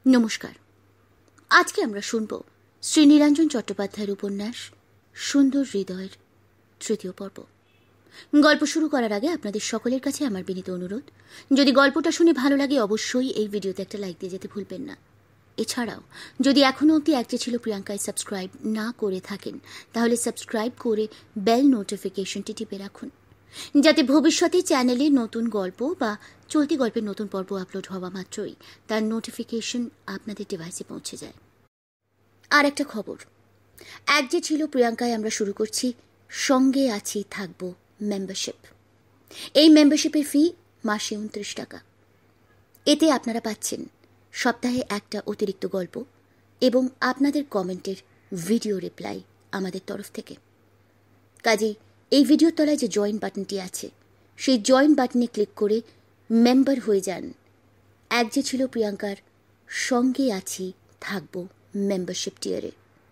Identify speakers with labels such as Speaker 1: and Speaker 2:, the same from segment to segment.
Speaker 1: নমস্কার। আজকে আমরা শুনব শ্রীনিরঞ্জন চট্টোপাধ্যায়ের উপন্যাস সুন্দর হৃদয়ের তৃতীয় পর্ব। গল্প শুরু করার আগে আপনাদের সকলের কাছে আমার বিনীত অনুরোধ, যদি গল্পটা শুনে ভালো লাগে অবশ্যই এই ভিডিওতে একটা লাইক দিয়ে যেতে ভুলবেন না। এছাড়াও যদি এখনও অবধি একটা ছিল প্রিয়াঙ্কায় সাবস্ক্রাইব না করে থাকেন তাহলে সাবস্ক্রাইব করে বেল নোটিফিকেশনটি টিপে রাখুন, যাতে ভবিষ্যতে চ্যানেলে নতুন গল্প বা চলতি গল্পের নতুন পর্ব আপলোড হওয়া মাত্রই তার নোটিফিকেশন আপনাদের ডিভাইসে পৌঁছে যায়। আর একটা খবর, এক যে ছিল প্রিয়াঙ্কায় আমরা শুরু করছি সঙ্গে আছি থাকবো মেম্বারশিপ। এই মেম্বারশিপের ফি মাসে 29 টাকা। এতে আপনারা পাচ্ছেন সপ্তাহে একটা অতিরিক্ত গল্প এবং আপনাদের কমেন্টের ভিডিও রিপ্লাই আমাদের তরফ থেকে। কাজেই এই ভিডিওর তলায় যে জয়েন বাটনটি আছে সেই জয়েন বাটনে ক্লিক করে মেম্বার হয়ে যান এক যে ছিল প্রিয়াঙ্কার সঙ্গে আছি থাকবো মেম্বারশিপ টিয়ারে।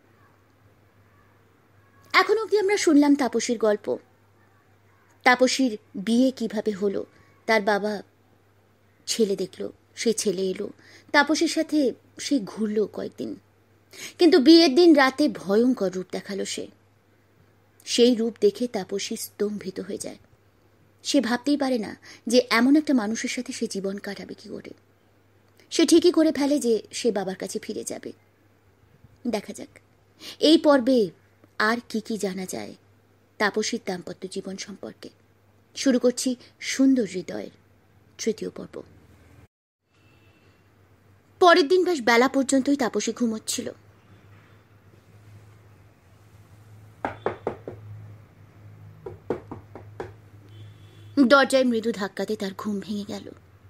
Speaker 1: এখন অবধি আমরা শুনলাম তাপসীর গল্প। তাপসীর বিয়ে কিভাবে হলো, তার বাবা ছেলে দেখলো, সে ছেলে এলো, তাপসীর সাথে সে ঘুরল কয়েকদিন, কিন্তু বিয়ের দিন রাতে ভয়ঙ্কর রূপ দেখালো সে। সেই রূপ দেখে তাপসী স্তম্ভিত হয়ে যায়। সে ভাবতেই পারে না যে এমন একটা মানুষের সাথে সে জীবন কাটাবে কি করে। সে ঠিকই করে ফেলে যে সে বাবার কাছে ফিরে যাবে। দেখা যাক এই পর্বে আর কি কি জানা যায় তাপসীর দাম্পত্য জীবন সম্পর্কে। শুরু করছি সুন্দর হৃদয়ের তৃতীয় পর্ব। পরের দিন বেশ বেলা পর্যন্তই তাপসী ঘুমোচ্ছিল। দরজায় মৃদু ধাক্কাতে তার ঘুম ভেঙে গেল।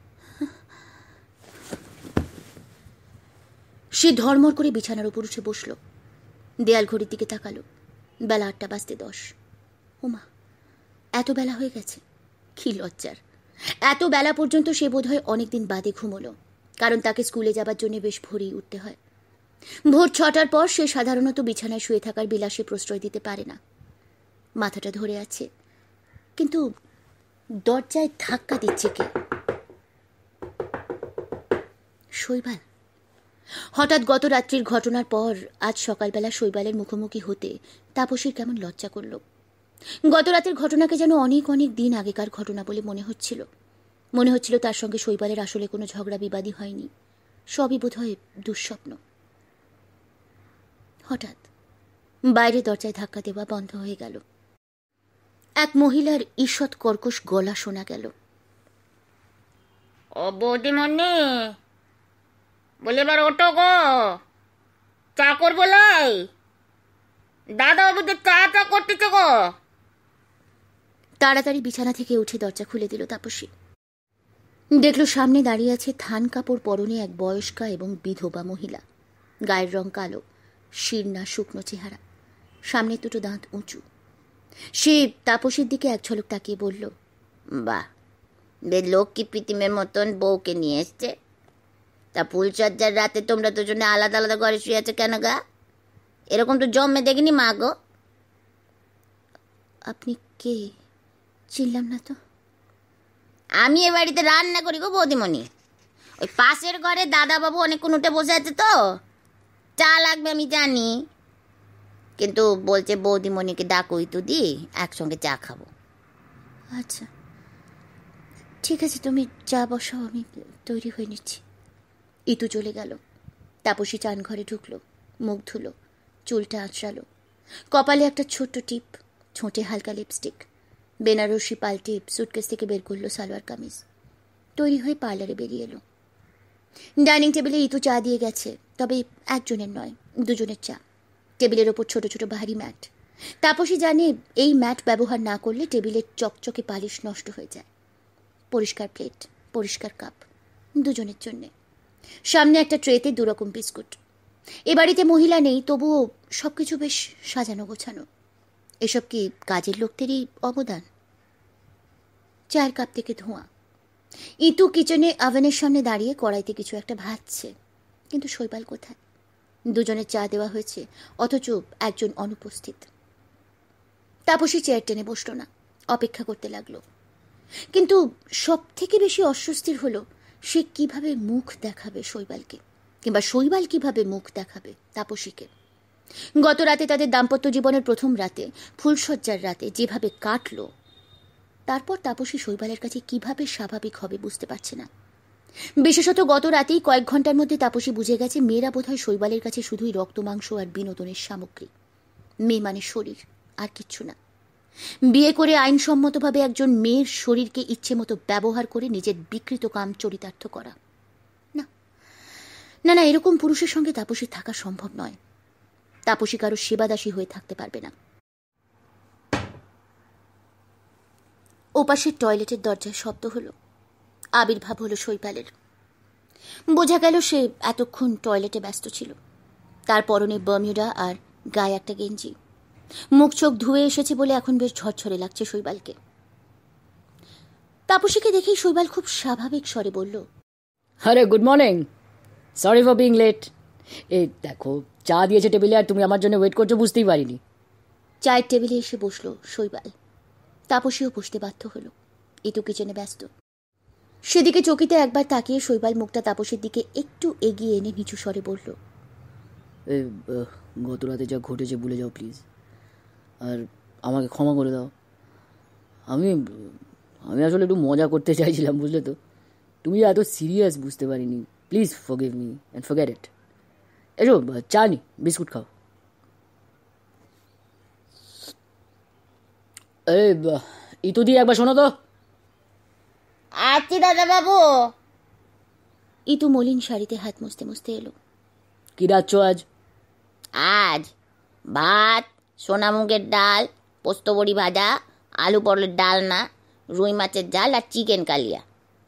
Speaker 1: সে ধর্মর করে বিছানার উপর উঠে বসল। দেয়াল ঘড়ির দিকে তাকালো। বেলা 8:10। ওমা, এত বেলা হয়ে গেছে, কি লজ্জার। এত বেলা পর্যন্ত সে বোধহয় অনেকদিন বাদে ঘুমোলো, কারণ তাকে স্কুলে যাবার জন্য বেশ ভোরেই উঠতে হয়। ভোর 6টার পর সে সাধারণত বিছানায় শুয়ে থাকার বিলাসে প্রশ্রয় দিতে পারে না। মাথাটা ধরে আছে, কিন্তু দরজায় ধাক্কা দিচ্ছে কে? শৈবাল। হঠাৎ গত রাত্রির ঘটনার পর আজ সকালবেলা শৈবালের মুখোমুখি হতে তাপসীর কেমন লজ্জা করল। গত রাতের ঘটনাকে যেন অনেক অনেক দিন আগেকার ঘটনা বলে মনে হচ্ছিল তার সঙ্গে শৈবালের আসলে কোনো ঝগড়া বিবাদী হয়নি, সবই বোধহয় দুঃস্বপ্ন। হঠাৎ বাইরে দরজায় ধাক্কা দেওয়া বন্ধ হয়ে গেল। এক মহিলার ঈষৎ কর্কশ গলা শোনা গেল।
Speaker 2: ও বৌদিমণি, বলে এবার ওটো গো, চা করবো লাই, দাদা বাবুদের চা করতেছে গো।
Speaker 1: তাড়াতাড়ি বিছানা থেকে উঠে দরজা খুলে দিল তাপসী। দেখল সামনে দাঁড়িয়ে আছে থান কাপড় পরনে এক বয়স্কা এবং বিধবা মহিলা। গায়ের রং কালো, শীর্ণা শুকনো চেহারা, সামনে দুটো দাঁত উঁচু। সে তাপসীর দিকে এক ঝলক তাকিয়ে বলল,
Speaker 2: বাহ, বেশ লক্ষ্মী প্রীতিমের মতন বউকে নিয়ে এসছে। তা ফুলসজ্জার রাতে তোমরা দুজনে আলাদা আলাদা ঘরে শুয়ে আছে কেন গা? এরকম তো জন্মে দেখিনি মা গো।
Speaker 1: আপনি কে? চিনলাম না তো।
Speaker 2: আমি এ বাড়িতে রান্না করি গো বৌদিমণি। ওই পাশের ঘরে দাদাবাবু অনেকক্ষণ উঠে বসে আছে তো, চা লাগবে আমি জানি, কিন্তু বলছে বৌদিমণিকে ডাকুই তো দি, একসঙ্গে চা খাবো।
Speaker 1: আচ্ছা ঠিক আছে, তুমি চা বসাও, আমি তৈরি হয়ে নিচ্ছি। ইতু চলে গেল। তাপসী চান ঘরে ঢুকলো, মুখ ধুলো, চুলটা আঁচড়ালো, কপালে একটা ছোট্ট টিপ, ঠোঁটে হালকা লিপস্টিক, বেনারসি পাল্টে সুটকেস থেকে বের করলো সালোয়ার কামিজ। তৈরি হয়ে পার্লারে বেরিয়ে এলো। ডাইনিং টেবিলে ইতু চা দিয়ে গেছে, তবে একজনের নয়, দুজনের চা। টেবিলের ওপর ছোট ছোট ভারী ম্যাট। তাপসী জানে এই ম্যাট ব্যবহার না করলে টেবিলের চকচকে পালিশ নষ্ট হয়ে যায়। পরিষ্কার প্লেট, পরিষ্কার কাপ, দুজনের জন্যে। সামনে একটা ট্রেতে 2 রকম বিস্কুট। এ বাড়িতে মহিলা নেই, তবুও সবকিছু বেশ সাজানো গোছানো। এসব কি কাজের লোকদেরই অবদান? চায়ের কাপ থেকে ধোঁয়া। ইতু কিচেনে ওভেনের সামনে দাঁড়িয়ে কড়াইতে কিছু একটা ভাজছে, কিন্তু শৈবাল কোথায়? দুজনের চা দেওয়া হয়েছে, অথচ একজন অনুপস্থিত। তাপসী চেয়ার টেনে বসল না, অপেক্ষা করতে লাগলো। কিন্তু সব থেকে বেশি অস্বস্তির হলো সে কিভাবে মুখ দেখাবে শৈবালকে, কিংবা শৈবাল কিভাবে মুখ দেখাবে তাপসীকে। গত রাতে তাদের দাম্পত্য জীবনের প্রথম রাতে, ফুলশয্যার রাতে যেভাবে কাটল, তারপর তাপসী শৈবালের কাছে কিভাবে স্বাভাবিক হবে বুঝতে পারছে না। বিশেষত গত রাতেই কয়েক ঘন্টার মধ্যে তাপসী বুঝে গেছে মেয়েরা বোধহয় শৈবালের কাছে শুধুই রক্ত মাংস আর বিনোদনের সামগ্রী। মেয়ে মানে শরীর, আর কিচ্ছু না। বিয়ে করে আইনসম্মতভাবে একজন মেয়ের শরীরকে ইচ্ছে মতো ব্যবহার করে নিজের বিকৃত কাম চরিতার্থ করা, না না না, এরকম পুরুষের সঙ্গে তাপসী থাকা সম্ভব নয়। তাপসী কারো সেবাদাসী হয়ে থাকতে পারবে না। ওপাশের টয়লেটের দরজায় শব্দ হলো। আবির্ভাব হলো শৈবালের। বোঝা গেল সে এতক্ষণ টয়লেটে ব্যস্ত ছিল। তার পরনে বার্মিউডা আর গায়ে একটা গেঞ্জি। মুখ চোখ ধুয়ে এসেছে বলে এখন বেশ ঝরঝরে লাগছে শৈবালকে। তাপসীকে দেখেই শৈবাল খুব স্বাভাবিক স্বরে বলল,
Speaker 3: আরে good morning, sorry for being late. এই দেখো, চা দিয়েছে টেবিলে আর তুমি আমার জন্য ওয়েট করছো, বুঝতেই পারিনি।
Speaker 1: চায়ের টেবিলে এসে বসলো শৈবাল। তাপসীও বসতে বাধ্য হলো। ইতু কিচেনে ব্যস্ত। সেদিকে চকিতে একবার তাকিয়ে শৈবাল মুখটা তাপসীর দিকে একটু এগিয়ে এনে নিচু স্বরে বলল,
Speaker 3: গত রাতে যা ঘটেছে ভুলে যাও প্লিজ, আর আমাকে ক্ষমা করে দাও। আমি আমি আসলে একটু মজা করতে চাইছিলাম, বুঝলে তো। তুমি এত সিরিয়াস বুঝতে পারিনি। Please forgive me and forget it. এসো, চা নি, বিস্কুট খাও। এই ইতু দি, একবার শোনো তো।
Speaker 2: আছি দাদা বাবু।
Speaker 1: ইতু মলিন শাড়িতে হাত মুছতে মুছতে এলো।
Speaker 3: কি রাখছ আজ?
Speaker 2: আজ ভাত, সোনামুগের ডাল, পোস্ত বড়ি ভাজা, আলু পটলের ডালনা, রুই মাছের ঝাল আর চিকেন কালিয়া।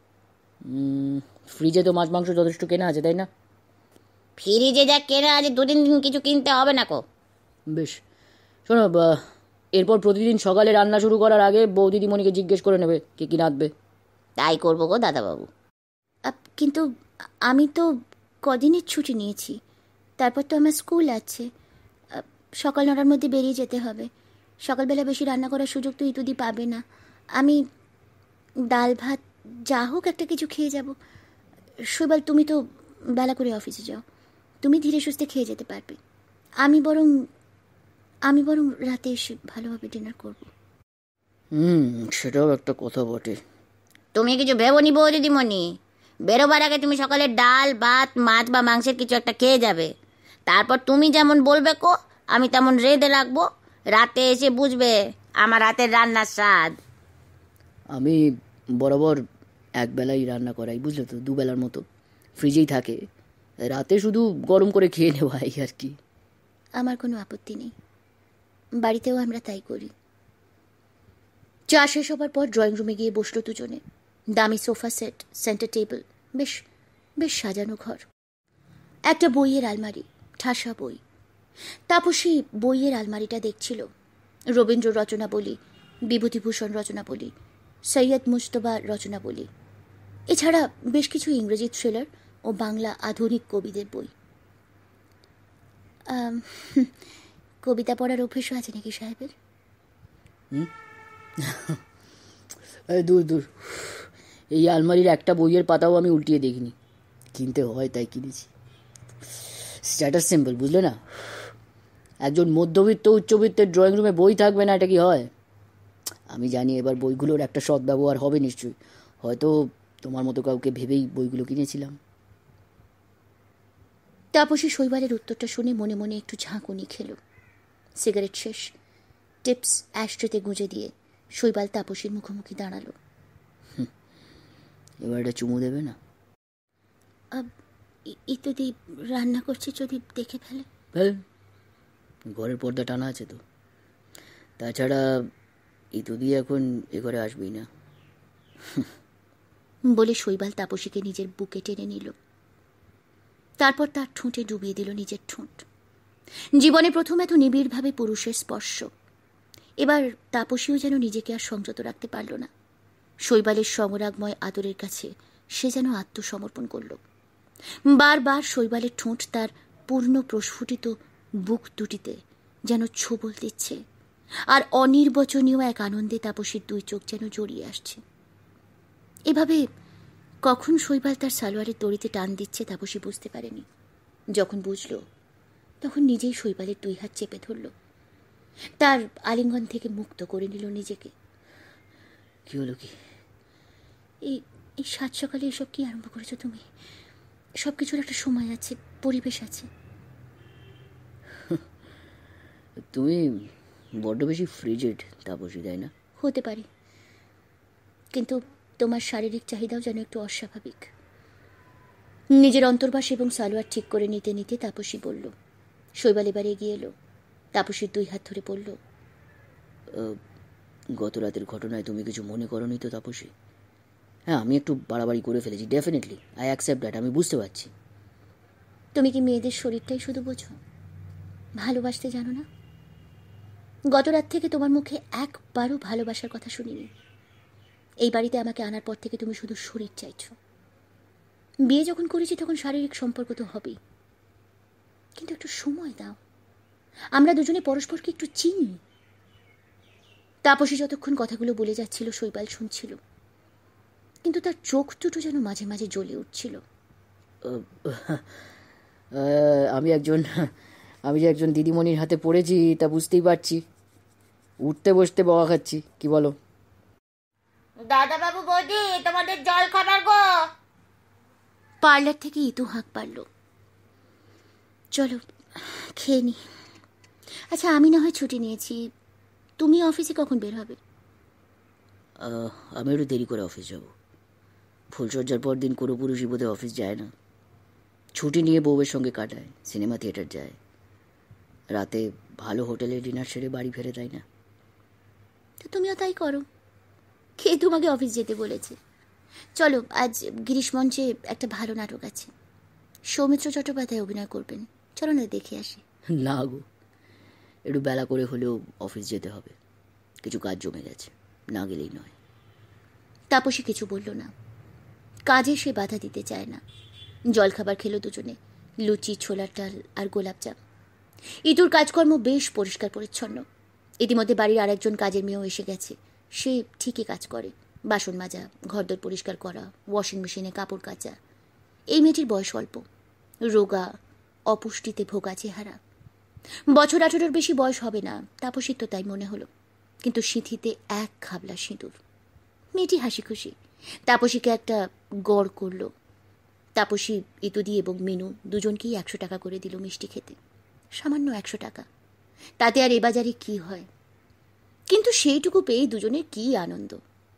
Speaker 3: ফ্রিজে তো মাছ মাংস যথেষ্ট কেনা আছে, তাই না?
Speaker 2: ফ্রিজে যা কেনা আছে 2-3 দিন কিছু কিনতে হবে না কো।
Speaker 3: বেশ, শোনো, এরপর প্রতিদিন সকালে রান্না শুরু করার আগে বউ দিদিমণিকে জিজ্ঞেস করে নেবে কে কি রাঁধবে।
Speaker 2: তাই করবো গো দাদাবাবু।
Speaker 1: কিন্তু আমি তো কদিনের ছুটি নিয়েছি, তারপর তো আমার স্কুল আছে। সকাল 9টার মধ্যে বেরিয়ে যেতে হবে। সকালবেলা বেশি রান্না করার সুযোগ তো ইতুদি পাবে না। আমি ডাল ভাত যা হোক একটা কিছু খেয়ে যাব। শৈবাল, তুমি তো বেলা করে অফিসে যাও, তুমি ধীরে সুস্থে খেয়ে যেতে পারবে। আমি বরং রাতে এসে ভালোভাবে ডিনার করব।
Speaker 3: সেটাও একটা কথা বটে।
Speaker 2: তুমি কিছু ভেবোনি বউ দিদিমণি? বেরোবার আগে তুমি সকালে ডাল ভাত মাছ বা মাংসের কিছু একটা খেয়ে যাবে। তারপর তুমি যেমন বলবে কো আমি তেমন রেঁধে রাখবো। রাতে এসে বুঝবে আমার হাতের রান্নার স্বাদ।
Speaker 3: আমি বরাবর একবেলাই রান্না করাই, বুঝলে তো, দুবেলার মতো ফ্রিজেই থাকে। রাতে শুধু গরম করে খেয়ে নেওয়া আর কি।
Speaker 1: আমার কোনো আপত্তি নেই, বাড়িতেও আমরা তাই করি। চা শেষ হবার পর ড্রয়িং রুমে গিয়ে বসলো দুজনে। দামি সোফা সেট, সেন্টার টেবিল, বেশ বেশ সাজানো ঘর। একটা বইয়ের আলমারি, ঠাসা বই। তাপসী বইয়ের আলমারিটা দেখছিল। রবীন্দ্র রচনাবলী, বিভূতিভূষণ রচনাবলী, সৈয়দ মুজতবা রচনাবলী, এছাড়া বেশ কিছু ইংরেজি থ্রিলার ও বাংলা আধুনিক কবিদের বই। কবিতা পড়ার অভ্যেসও আছে নাকি সাহেবের?
Speaker 3: দূর দূর, এই আলমারির একটা বইয়ের পাতাও আমি উল্টিয়ে দেখিনি। কিনতে হয় তাই কিনেছি। স্ট্যাটাস সিম্বল, বুঝলে না। একজন মধ্যবিত্ত উচ্চবিত্তের ড্রয়িং রুমে বই থাকবে না, এটা কি হয়? আমি জানি এবার বইগুলোর একটা সদ্ব্যবহার হবে নিশ্চয়ই। হয়তো তোমার মতো কাউকে ভেবেই বইগুলো কিনেছিলাম।
Speaker 1: তাপসী শৈবালের উত্তরটা শুনে মনে মনে একটু ঝাঁকুনি খেল। সিগারেট শেষ। টিপস অ্যাশট্রেতে গুঁজে দিয়ে শৈবাল তাপসীর মুখোমুখি দাঁড়ালো।
Speaker 3: এবার এটা চুমু দেবে না?
Speaker 1: ইত্যাদি রান্না করছে, যদি দেখে ফেলে।
Speaker 3: ঘরের পর্দা টানা আছে তো। তাছাড়া ইতুদি এখন এ ঘরে আসবেই না।
Speaker 1: বলে শৈবাল তাপসীকে নিজের বুকে টেনে নিল। তারপর তার ঠোঁটে ডুবিয়ে দিল নিজের ঠোঁট। জীবনে প্রথম এত নিবিড়ভাবে পুরুষের স্পর্শ। এবার তাপসীও যেন নিজেকে আর সংযত রাখতে পারল না। শৈবালের সমরাগময় আদরের কাছে সে যেন আত্মসমর্পণ করল। বারবার শৈবালের ঠোঁট তার পূর্ণ প্রস্ফুটিত বুক দুটিতে যেন ছোবল দিচ্ছে, আর অনির্বচনীয় এক আনন্দে তাপসীর দুই চোখ যেন জড়িয়ে আসছে। এভাবে কখন শৈবাল তার সালোয়ারের দড়িতে টান দিচ্ছে তাপসী বুঝতে পারেনি। যখন বুঝল তখন নিজেই শৈবালের 2 হাত চেপে ধরল, তার আলিঙ্গন থেকে মুক্ত করে নিল নিজেকে।
Speaker 3: কি হলো? কি
Speaker 1: এই এই 7 সকালে এসব কি আরম্ভ করেছো তুমি? সব কিছুর একটা সময় আছে, পরিবেশ আছে।
Speaker 3: তুমি বড্ড বেশি ফ্রিজিড তাপসী, তাই না?
Speaker 1: হতে পারে, কিন্তু তোমার শারীরিক চাহিদাও যেন একটু অস্বাভাবিক। নিজের অন্তর্বাস এবং সালোয়ার ঠিক করে নিতে নিতে তাপসী বলল। শৈবাল এবার এগিয়ে এলো, তাপসীর 2 হাত ধরে পড়ল।
Speaker 3: গত রাতের ঘটনায় তুমি কিছু মনে করোনি তো তাপসী? হ্যাঁ, আমি একটু বাড়াবাড়ি করে ফেলেছি, ডেফিনেটলি, আই অ্যাকসেপ্ট দ্যাট, আমি বুঝতে পারছি।
Speaker 1: তুমি কি মেয়েদের শরীরটাই শুধু বোঝো, ভালোবাসতে জানো না? গত রাত থেকে তোমার মুখে একবারও ভালোবাসার কথা শুনিনি। এই বাড়িতে আমাকে আনার পর থেকে তুমি শুধু শরীর চাইছো। বিয়ে যখন করেছি তখন শারীরিক সম্পর্ক তো হবেই, কিন্তু একটু সময় দাও, আমরা দুজনে পরস্পরকে একটু চিনি। তাপসী যতক্ষণ কথাগুলো বলে যাচ্ছিল শৈবাল শুনছিল, কিন্তু তার চোখ দুটো যেন মাঝে মাঝে জ্বলে উঠছিল।
Speaker 3: আমি যে একজন দিদিমণির হাতে পড়েছি তা বুঝতেই পারছি। উঠতে বসতে বকা খাচ্ছি, কি বলো?
Speaker 2: দাদা বাবু, বৌদি, তোমাদের জল খাবার গো।
Speaker 1: পার্লার থেকে ইতু হাঁক পারল। চলো খেয়ে নি। আচ্ছা, আমি না হয় ছুটি নিয়েছি, তুমি অফিসে কখন বের হবে?
Speaker 3: আমি একটু দেরি করে অফিস যাব। ফুলসজ্জার পর দিন কোনো পুরুষই বোধহয় অফিস যায় না। ছুটি নিয়ে বউয়ের সঙ্গে কাটায়, সিনেমা থিয়েটার যায়, রাতে ভালো হোটেলে ডিনার সেরে বাড়ি ফেরে, তাই না?
Speaker 1: তো তুমিও তাই করো, কে তোমাকে অফিস যেতে বলেছে? চলো, আজ গিরিশ মঞ্চে একটা ভালো নাটক আছে, সৌমিত্র চট্টোপাধ্যায় অভিনয় করবেন, চলো না দেখে আসি।
Speaker 3: না গো, একটু বেলা করে হলেও অফিস যেতে হবে, কিছু কাজ জমে গেছে, না গেলেই নয়।
Speaker 1: তাপসী কিছু বলল না, কাজে সে বাধা দিতে চায় না। জলখাবার খেলো দুজনে, লুচি, ছোলার ডাল আর গোলাপজাম। ইতুর কাজকর্ম বেশ পরিষ্কার পরিচ্ছন্ন। ইতিমধ্যে বাড়ির আরেকজন কাজের মেয়েও এসে গেছে, সে ঠিকই কাজ করে, বাসন মাজা, ঘরদোর পরিষ্কার করা, ওয়াশিং মেশিনে কাপড় কাচা। এই মেয়েটির বয়স অল্প, রোগা, অপুষ্টিতে ভোগা চেহারা। বছর 18-র বেশি বয়স হবে না, তাপসীর তো তাই মনে হলো, কিন্তু সিঁথিতে 1 খাবলা সিঁদুর। মেয়েটি হাসি খুশি তাপসীকে একটা গড় করল। তাপসী, ইতুদি এবং মিনু দুজনকেই 100 টাকা করে দিল মিষ্টি খেতে। সামান্য 100 টাকা, তাতে আর এ বাজারে কি হয়? কিন্তু সেইটুকু পেয়ে দুজনের কি আনন্দ!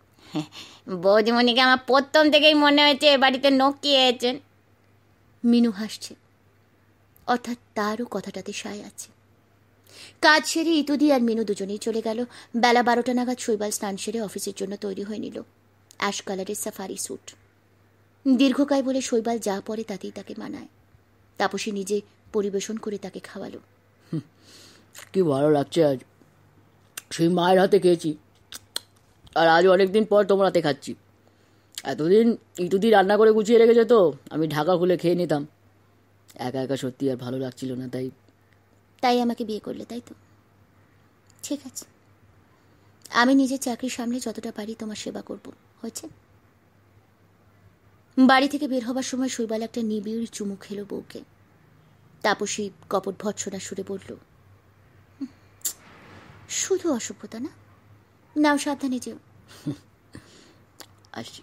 Speaker 2: বৌদিমণিকে আমার প্রথম থেকেই মনে হয়েছে এ বাড়িতে নকিয়েছেন।
Speaker 1: মিনু হাসছে, অর্থাৎ তারও কথাটাতে সায় আছে। কাজ সেরে ইতুদি আর মিনু দুজনেই চলে গেল। বেলা 12টা নাগাদ শৈবাল স্নান সেরে অফিসের জন্য তৈরি হয়ে নিল। অ্যাশ কালারের সাফারি স্যুট, দীর্ঘকায় বলে শৈবাল যা পরে তাতেই তাকে মানায়। তাপসী নিজে পরিবেশন করে তাকে খাওয়ালো।
Speaker 3: কি ভালো লাগছে আজ, সেই মায়ের হাতে খেয়েছি, আর আজ অনেকদিন পর তোমার হাতে খাচ্ছি। এতদিন ইতুদি রান্না করে গুছিয়ে রেখেছে তো আমি ঢাকা খুলে খেয়ে নিতাম। একা একা সত্যি আর ভালো লাগছিল না, তাই
Speaker 1: আমাকে বিয়ে করলে, তাই তো? ঠিক আছে, আমি নিজের চাকরির সামনে যতটা পারি তোমার সেবা করব, হয়েছে? বাড়ি থেকে বের হবার সময় শৈবাল একটা নিবিড় চুমু খেলো বউকে। তাপসী কপট ভৎসনা সুরে বলল, শুধু অসভ্যতা না, নাও, সাবধানে যেও।
Speaker 3: আসছি।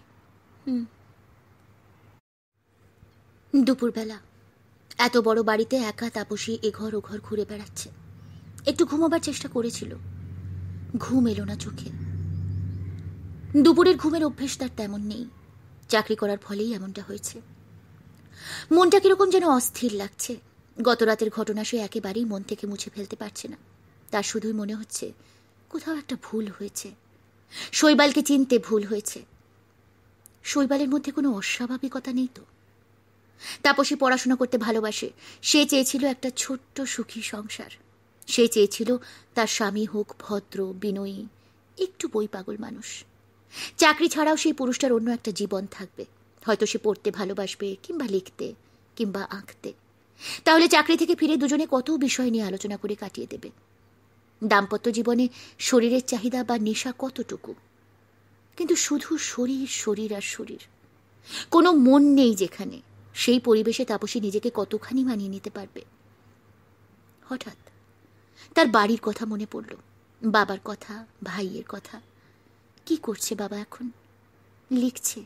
Speaker 1: দুপুরবেলা এত বড় বাড়িতে একা তাপসী এঘর ওঘর ঘুরে বেড়াচ্ছে। একটু ঘুমোবার চেষ্টা করেছিল, ঘুম এলো না চোখে। দুপুরের ঘুমের অভ্যেস তার তেমন নেই, চাকরি করার ফলেই এমনটা হয়েছে। মনটা কিরকম যেন অস্থির লাগছে। গত রাতের ঘটনা সে একেবারেই মন থেকে মুছে ফেলতে পারছে না। তার শুধুই মনে হচ্ছে কোথাও একটা ভুল হয়েছে, শৈবালকে চিনতে ভুল হয়েছে। শৈবালের মধ্যে কোনো অস্বাভাবিকতা নেই তো? তাপসী পড়াশোনা করতে ভালোবাসে, সে চেয়েছিল একটা ছোট্ট সুখী সংসার। সে চেয়েছিল তার স্বামী হোক ভদ্র, বিনয়ী, একটু বই পাগল মানুষ। চাকরি ছাড়াও সেই পুরুষটার অন্য একটা জীবন থাকবে, হয়তো সে পড়তে ভালোবাসবে, কিংবা লিখতে, কিংবা আঁকতে। তাহলে চাকরি থেকে ফিরে দুজনে কত বিষয় নিয়ে আলোচনা করে কাটিয়ে দেবে। দাম্পত্য জীবনে শরীরের চাহিদা বা নেশা কতটুকু, কিন্তু শুধু শরীর, শরীর আর শরীর, কোনো মন নেই যেখানে, সেই পরিবেশে তাপসী নিজেকে কতখানি মানিয়ে নিতে পারবে? হঠাৎ তার বাড়ির কথা মনে পড়ল, বাবার কথা, ভাইয়ের কথা। কি করছে বাবা এখন? লিখছে।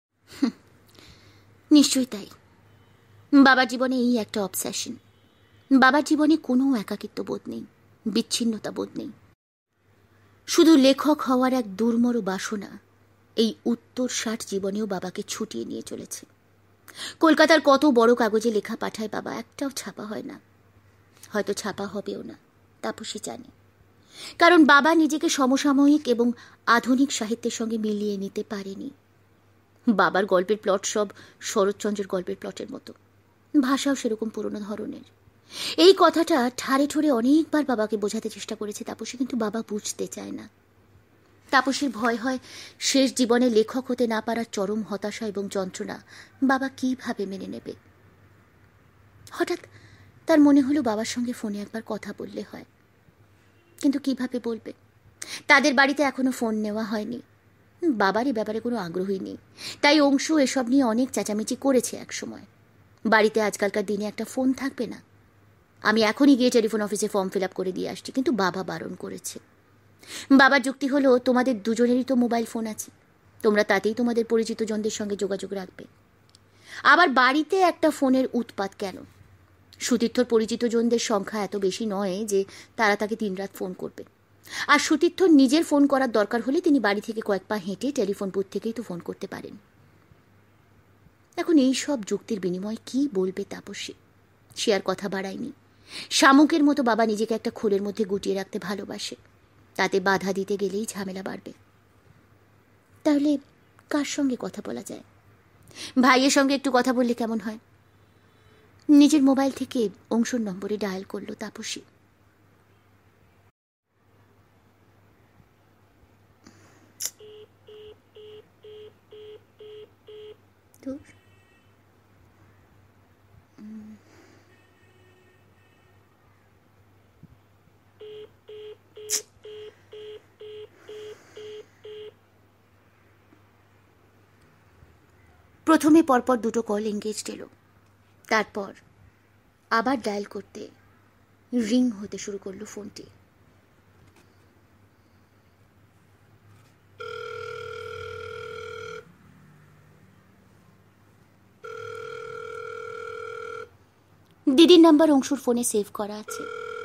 Speaker 1: নিশ্চয়ই তাই। বাবার জীবনে এই একটা অবসেশন। বাবার জীবনে কোনো একাকিত্ব বোধ নেই, বিচ্ছিন্নতা বোধ নেই। শুধু লেখক হওয়ার এক দুর্মর বাসনা এই উত্তর 60 জীবনেও বাবাকে ছুটিয়ে নিয়ে চলেছে। কলকাতার কত বড় কাগজে লেখা পাঠায় বাবা, একটাও ছাপা হয় না, হয়তো ছাপা হবেও না, তাপসী জানে। কারণ বাবা নিজেকে সমসাময়িক এবং আধুনিক সাহিত্যের সঙ্গে মিলিয়ে নিতে পারেনি। বাবার গল্পের প্লট সব শরৎচন্দ্রের গল্পের প্লটের মতো, ভাষাও সেরকম পুরনো ধরনের। এই কথাটা ঠারে ঠোরে অনেকবার বাবাকে বোঝাতে চেষ্টা করেছে তাপসী, কিন্তু বাবা বুঝতে চায় না। তাপসীর ভয় হয় শেষ জীবনে লেখক হতে না পারার চরম হতাশা এবং যন্ত্রণা বাবা কিভাবে মেনে নেবে। হঠাৎ তার মনে হলো বাবার সঙ্গে ফোনে একবার কথা বললে হয়, কিন্তু কিভাবে বলবে? তাদের বাড়িতে এখনো ফোন নেওয়া হয়নি। বাবার এ ব্যাপারে কোনো আগ্রহই নেই, তাই অংশু এসব নিয়ে অনেক চেঁচামেচি করেছে এক সময়। বাড়িতে আজকালকার দিনে একটা ফোন থাকবে না? আমি এখনই গিয়ে টেলিফোন অফিসে ফর্ম ফিল আপ করে দিয়ে আসছি, কিন্তু বাবা বারণ করেছে। বাবার যুক্তি হলো, তোমাদের দুজনেরই তো মোবাইল ফোন আছে, তোমরা তাতেই তোমাদের পরিচিত জনদের সঙ্গে যোগাযোগ রাখবে। আবার বাড়িতে একটা ফোনের উৎপাত কেন? সুতীর্থর পরিচিত জনদের সংখ্যা এত বেশি নয় যে তারা তাকে দিনরাত ফোন করবে। আর সুতীর্থর নিজের ফোন করার দরকার হলে তিনি বাড়ি থেকে কয়েক পা হেঁটে টেলিফোন বুথ থেকেই তো ফোন করতে পারেন। এখন এই সব যুক্তির বিনিময়ে কি বলবে তাপসী? সে আর কথা বাড়ায়নি। শামুকের মতো বাবা নিজেকে একটা খোলের মধ্যে গুটিয়ে রাখতে ভালোবাসে, তাতে বাধা দিতে গেলেই ঝামেলা বাড়বে। তাহলে কার সঙ্গে কথা বলা যায়? ভাইয়ের সঙ্গে একটু কথা বললে কেমন হয়? নিজের মোবাইল থেকে অংশুর নম্বরে ডায়াল করলো তাপসী। প্রথমে পরপর দুটো কল এঙ্গেজড এলো, তারপর আবার ডায়াল করতে রিং হতে শুরু করলো ফোনটি। দিদির নাম্বার অংশুর ফোনে সেভ করা আছে।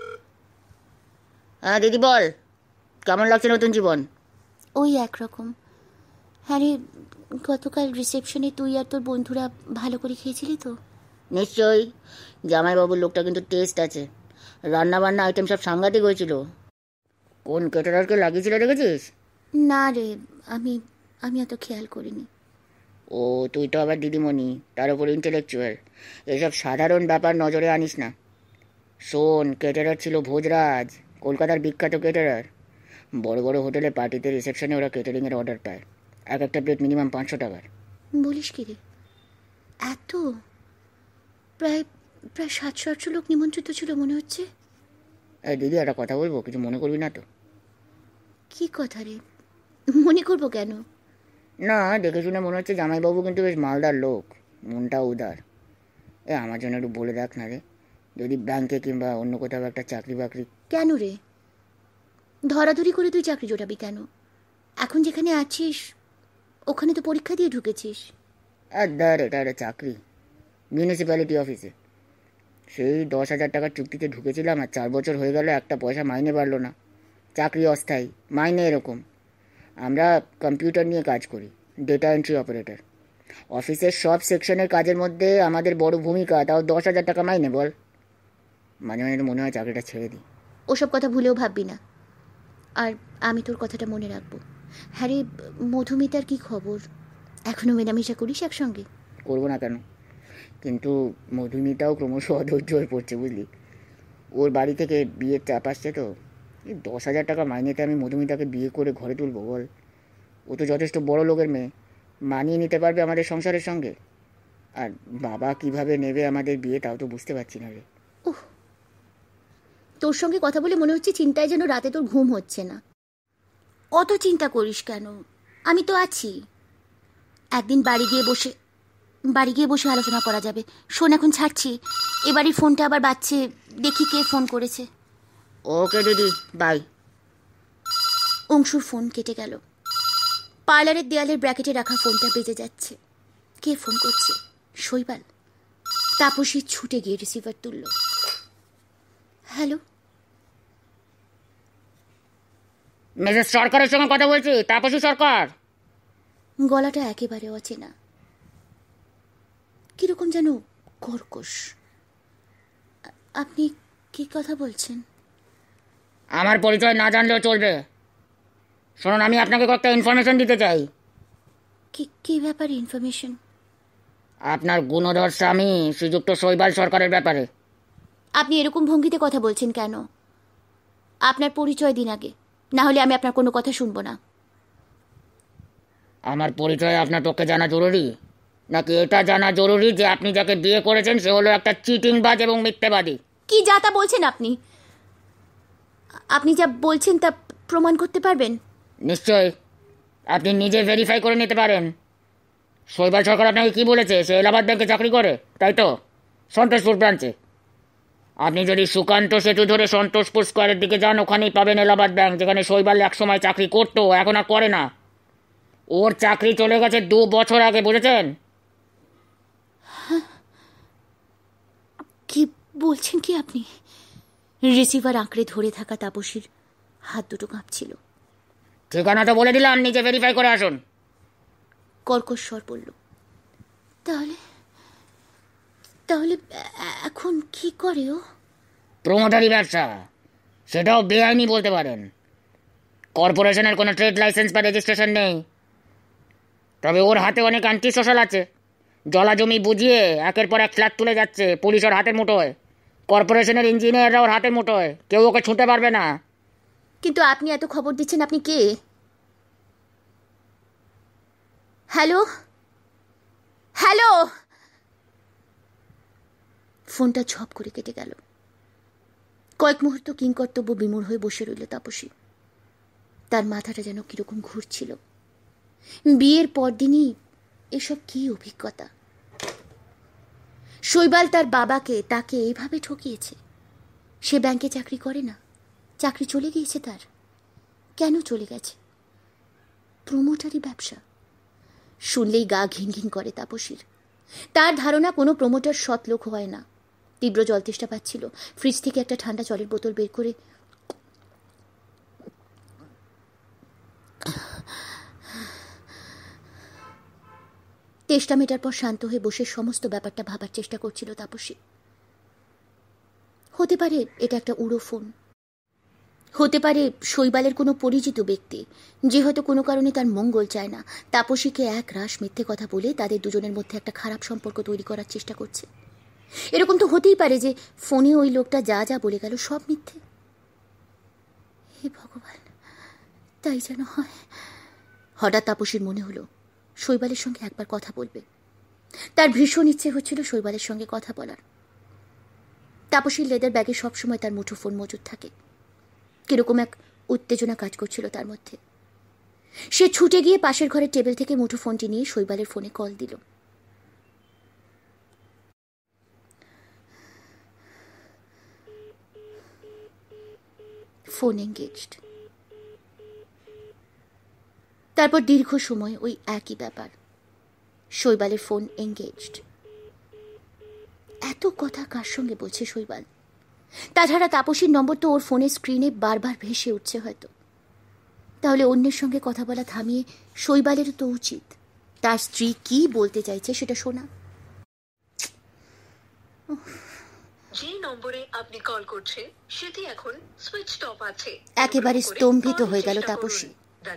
Speaker 2: হ্যাঁ দিদি বল, কেমন লাগছে নতুন জীবন?
Speaker 1: ওই একরকম। হ্যাঁ রে, গতকাল রিসেপশনে তুই আর তোর বন্ধুরা ভালো করে খেয়েছিলি তো?
Speaker 2: নিশ্চয়ই। জামাইবাবুর লোকটা কিন্তু টেস্ট আছে, রান্না বান্না আইটেম সব সাংঘাতিক হয়েছিল। কোন কেটারারকে লাগিয়েছিল দেখেছিস?
Speaker 1: না রে, আমি অত খেয়াল করিনি।
Speaker 2: ও তুই তো আবার দিদিমণি, তার উপর ইন্টেলেকচুয়াল, এসব সাধারণ ব্যাপার নজরে আনিস না। শোন, কেটারার ছিল ভোজরাজ, কলকাতার বিখ্যাত কেটারার। বড় বড় হোটেলে পার্টিতে রিসেপশনে ওরা কেটারিংয়ের অর্ডার পায়, এক একটা প্লেট মিনিমাম 500 টাকার।
Speaker 1: বলিস কি রে, এত? প্রায় 700-800 লোক নিমন্ত্রিত ছিল মনে হচ্ছে।
Speaker 2: এই দিদি, একটা কথা বলবো, কিছু মনে করবি না তো?
Speaker 1: কি কথা রে? মনে করবো কেন?
Speaker 2: না, দেখে শুনে মনে হচ্ছে জামাইবাবু কিন্তু বেশ মালদার লোক, মনটা উদার। আমার জন্য একটু বলে দেখ না রে, যদি ব্যাংকে কিংবা অন্য কোথাও একটা চাকরি বাকরি।
Speaker 1: কেন রে, ধরাধরি করে তুই চাকরি জোটাবি কেন? এখন যেখানে আছিস ওখানে তো পরীক্ষা দিয়ে ঢুকেছিস।
Speaker 2: আর ধর, এটা একটা চাকরি, মিউনিসিপ্যালিটি অফিসে। সেই 10,000 টাকার চুক্তিতে ঢুকেছিলাম, আর 4 বছর হয়ে গেল, একটা পয়সা মাইনে বাড়লো না। চাকরি অস্থায়ী, মাইনে এরকম। আমরা কম্পিউটার নিয়ে কাজ করি, ডেটা এন্ট্রি অপারেটর। অফিসের সব সেকশনের কাজের মধ্যে আমাদের বড় ভূমিকা, তাও 10,000 টাকা মাইনে। বল, মাঝে মাঝে মনে হয় চাকরিটা ছেড়ে দিই।
Speaker 1: ওসব কথা ভুলেও ভাববি না, আর আমি তোর কথাটা মনে রাখবো। হ্যাঁ রে, মধুমিতার কি খবর? এখনো মেলামেশা করিস একসঙ্গে?
Speaker 2: করবো না কেন, কিন্তু মধুমিতাও ক্রমশ অধৈর্য হয়ে পড়ছে, বুঝলি। ওর বাড়ি থেকে বিয়ের চাপ আসছে তো। এই 10,000 টাকা মাইনেতে আমি মধুমিতাকে বিয়ে করে ঘরে তুলবো? বল, ও তো যথেষ্ট বড় লোকের মেয়ে, মানিয়ে নিতে পারবে আমাদের সংসারের সঙ্গে? আর বাবা কিভাবে নেবে আমাদের বিয়ে, তাও তো বুঝতে পারছি না রে।
Speaker 1: ওহ, তোর সঙ্গে কথা বলে মনে হচ্ছে চিন্তায় যেন রাতে তোর ঘুম হচ্ছে না। অত চিন্তা করিস কেন, আমি তো আছি। একদিন বাড়ি গিয়ে বসে বাড়ি গিয়ে বসে আলোচনা করা যাবে। শোন, এখন ছাড়ছি, এবারই ফোনটা আবার বাজছে, দেখি কে ফোন করেছে।
Speaker 2: ওকে দিদি, বাই।
Speaker 1: অংশুর ফোন কেটে গেল। পার্লারের দেয়ালের ব্র্যাকেটে রাখা ফোনটা বেজে যাচ্ছে। কে ফোন করছে? শৈবাল। তাপসী ছুটে গিয়ে রিসিভার তুলল। হ্যালো,
Speaker 2: মিসেস সরকারের সঙ্গে কথা বলছি, তাপসী সরকার।
Speaker 1: গলাটা একেবারে অচেনা, কিরকম যেন কর্কশ। আপনি কি কথা বলছেন?
Speaker 2: আমার পরিচয় না জানলেও চলবে। শুনুন, আমি আপনাকে কয়েকটা ইনফরমেশন দিতে চাই।
Speaker 1: কি ব্যাপারে ইনফরমেশন?
Speaker 2: আপনার গুণধর স্বামী শ্রীযুক্ত শৈবাল সরকারের ব্যাপারে।
Speaker 1: আপনি এরকম ভঙ্গিতে কথা বলছেন কেন? আপনার পরিচয় দিন আগে, না হলে আমি আপনার কোনো কথা শুনবো না।
Speaker 2: আমার পরিচয় আপনার পক্ষে জানা জরুরি, নাকি এটা জানা জরুরি যে আপনি যাকে বিয়ে করেছেন সে হলো একটা চিটিংবাজ এবং মিথ্যেবাদী?
Speaker 1: কি যা তা বলছেন আপনি? আপনি যা বলছেন তা প্রমাণ করতে পারবেন?
Speaker 2: নিশ্চয়, আপনি নিজে ভেরিফাই করে নিতে পারেন। শৈবাল সরকার আপনাকে কি বলেছে? সে এলাহাবাদ ব্যাংকে চাকরি করে, তাই তো? সন্তোষপুর ব্রাঞ্চে। আপনি যদি সুকান্ত সেতু ধরে সন্তোষপুর স্কোয়ারের দিকে যান, ওখানেই পাবেন এলাহাবাদ ব্যাংক, যেখানে শৈবাল একসময় চাকরি করতো, এখন আর করে না। ওর চাকরি চলে গেছে 2 বছর আগে, বুঝেছেন?
Speaker 1: কি বলছেন কি আপনি? রিসিভার আঁকড়ে ধরে থাকা তাপসীর হাত দুটো কাঁপছিল।
Speaker 2: ঠিকানা তো বলে দিলাম, নিজে ভেরিফাই করে আসুন।
Speaker 1: কর্কশ স্বর বলল। তাহলে তাহলে এখন কি করে ও?
Speaker 2: প্রমোটারি ব্যবসা, সেটাও বেআইনি বলতে পারেন। কর্পোরেশনের কোনো ট্রেড লাইসেন্স বা রেজিস্ট্রেশন নেই, তবে ওর হাতে অনেক অ্যান্টি সোশ্যাল আছে। জলা জমি বুঝিয়ে একের পর এক ফ্ল্যাট তুলে যাচ্ছে। পুলিশ ওর হাতের মুঠোয়, কর্পোরেশনের ইঞ্জিনিয়াররা ওর হাতের মুঠোয়, কেউ ওকে ছুঁতে পারবে না।
Speaker 1: কিন্তু আপনি এত খবর দিচ্ছেন, আপনি কে? Hello hello. ফোনটা ঝপ করে কেটে গেল। কয়েক মুহূর্ত কিংকর্তব্য বিমূঢ় হয়ে বসে রইল তাপসী। তার মাথাটা যেন কিরকম ঘুরছিল। বিয়ের পরদিনই এসব কি অভিজ্ঞতা! শৈবাল তার বাবাকে, তাকে এইভাবে ঠকিয়েছে। সে ব্যাংকে চাকরি করে না, চাকরি চলে গিয়েছে তার। কেন চলে গেছে? প্রমোটারি ব্যবসা। শুনলেই গা ঘিন ঘিন করে তাপসীর। তার ধারণা কোনো প্রমোটার সৎ লোক হয় না। তীব্র জল তেষ্টা পাচ্ছিল। ফ্রিজ থেকে একটা ঠান্ডা জলের বোতল বের করে তেষ্টা মেটার পর শান্ত হয়ে বসে সমস্ত ব্যাপারটা ভাবার চেষ্টা করছিল তাপসী। হতে পারে এটা একটা উড়ো ফোন, হতে পারে শৈবালের কোনো পরিচিত ব্যক্তি, যে হয়তো কোনো কারণে তার মঙ্গল চায় না, তাপসীকে এক রাশ মিথ্যে কথা বলে তাদের দুজনের মধ্যে একটা খারাপ সম্পর্ক তৈরি করার চেষ্টা করছে। এরকম তো হতেই পারে যে ফোনে ওই লোকটা যা যা বলে গেল সব মিথ্যে। হে ভগবান, তাই যেন হয়। হঠাৎ তাপসীর মনে হলো শৈবালের সঙ্গে একবার কথা বলবে। তার ভীষণ ইচ্ছে হচ্ছিল শৈবালের সঙ্গে কথা বলার। তাপসীর লেদার ব্যাগে সবসময় তার মুঠোফোন মজুদ থাকে। কিরকম এক উত্তেজনা কাজ করছিল তার মধ্যে। সে ছুটে গিয়ে পাশের ঘরের টেবিল থেকে মুঠোফোনটি নিয়ে শৈবালের ফোনে কল দিল। Phone engaged. তারপর দীর্ঘ সময় ওই একই ব্যাপার। শৈবালের ফোন এঙ্গেজড। এত কথা কার সঙ্গে বলছে শৈবাল? তাছাড়া তাপসীর নম্বর তো ওর ফোনের স্ক্রিনে বারবার ভেসে উঠছে হয়তো। তাহলে অন্যের সঙ্গে কথা বলা থামিয়ে শৈবালেরও তো উচিত তার স্ত্রী কি বলতে চাইছে সেটা শোনা।
Speaker 4: যে নম্বরে আপনি কল করছেন সেটি এখন সুইচড অফ আছে।
Speaker 1: একেবারে স্তম্ভিত হয়ে গেল তাপসী